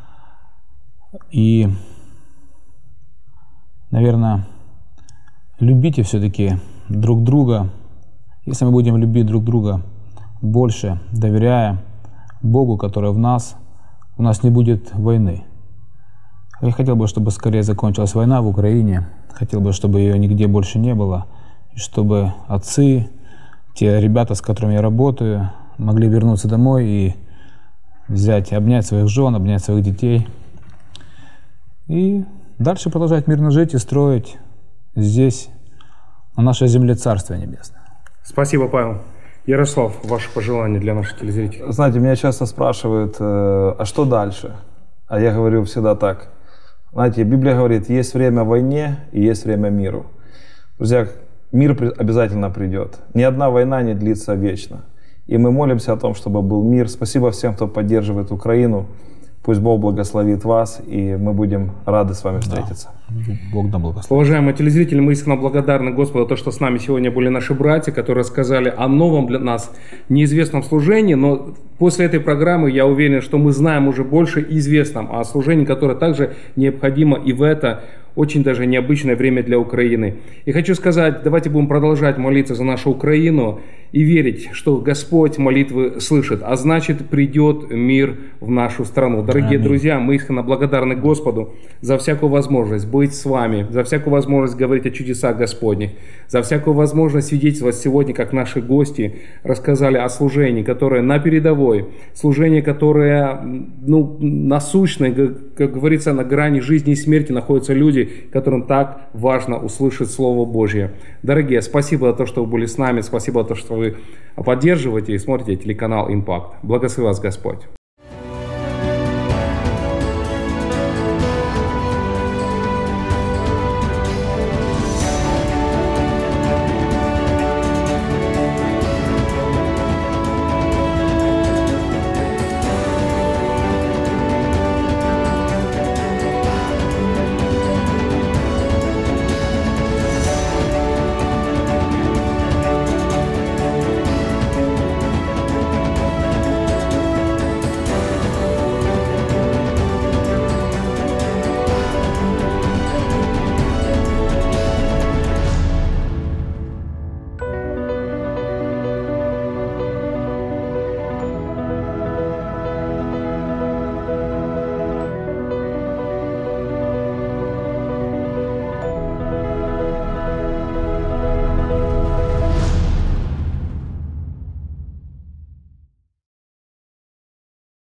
И, наверное, любите все-таки друг друга. Если мы будем любить друг друга больше, доверяя Богу, который в нас, у нас не будет войны. Я хотел бы, чтобы скорее закончилась война в Украине. Хотел бы, чтобы ее нигде больше не было. И чтобы отцы, те ребята, с которыми я работаю, могли вернуться домой и взять, обнять своих жен, обнять своих детей. И дальше продолжать мирно жить и строить здесь, на нашей земле, Царствие Небесное. Спасибо, Павел. Ярослав, ваши пожелания для наших телезрителей. Знаете, меня часто спрашивают, а что дальше? А я говорю всегда так. Знаете, Библия говорит, есть время войне и есть время миру. Друзья, мир обязательно придет. Ни одна война не длится вечно. И мы молимся о том, чтобы был мир. Спасибо всем, кто поддерживает Украину. Пусть Бог благословит вас, и мы будем рады с вами встретиться. Да. Бог да благословит. Уважаемые телезрители, мы искренне благодарны Господу за то, что с нами сегодня были наши братья, которые рассказали о новом для нас неизвестном служении. Но после этой программы я уверен, что мы знаем уже больше известном о служении, которое также необходимо и в это очень даже необычное время для Украины. И хочу сказать, давайте будем продолжать молиться за нашу Украину и верить, что Господь молитвы слышит, а значит придет мир в нашу страну. Дорогие Аминь. Друзья, мы искренне благодарны Господу за всякую возможность быть с вами, за всякую возможность говорить о чудесах Господних, за всякую возможность свидетельствовать сегодня, как наши гости рассказали о служении, которое на передовой, служение, которое ну, насущное, как говорится, на грани жизни и смерти находятся люди, которым так важно услышать Слово Божье. Дорогие, спасибо за то, что вы были с нами, спасибо за то, что вы поддерживаете и смотрите телеканал Impact. Благослови вас Господь.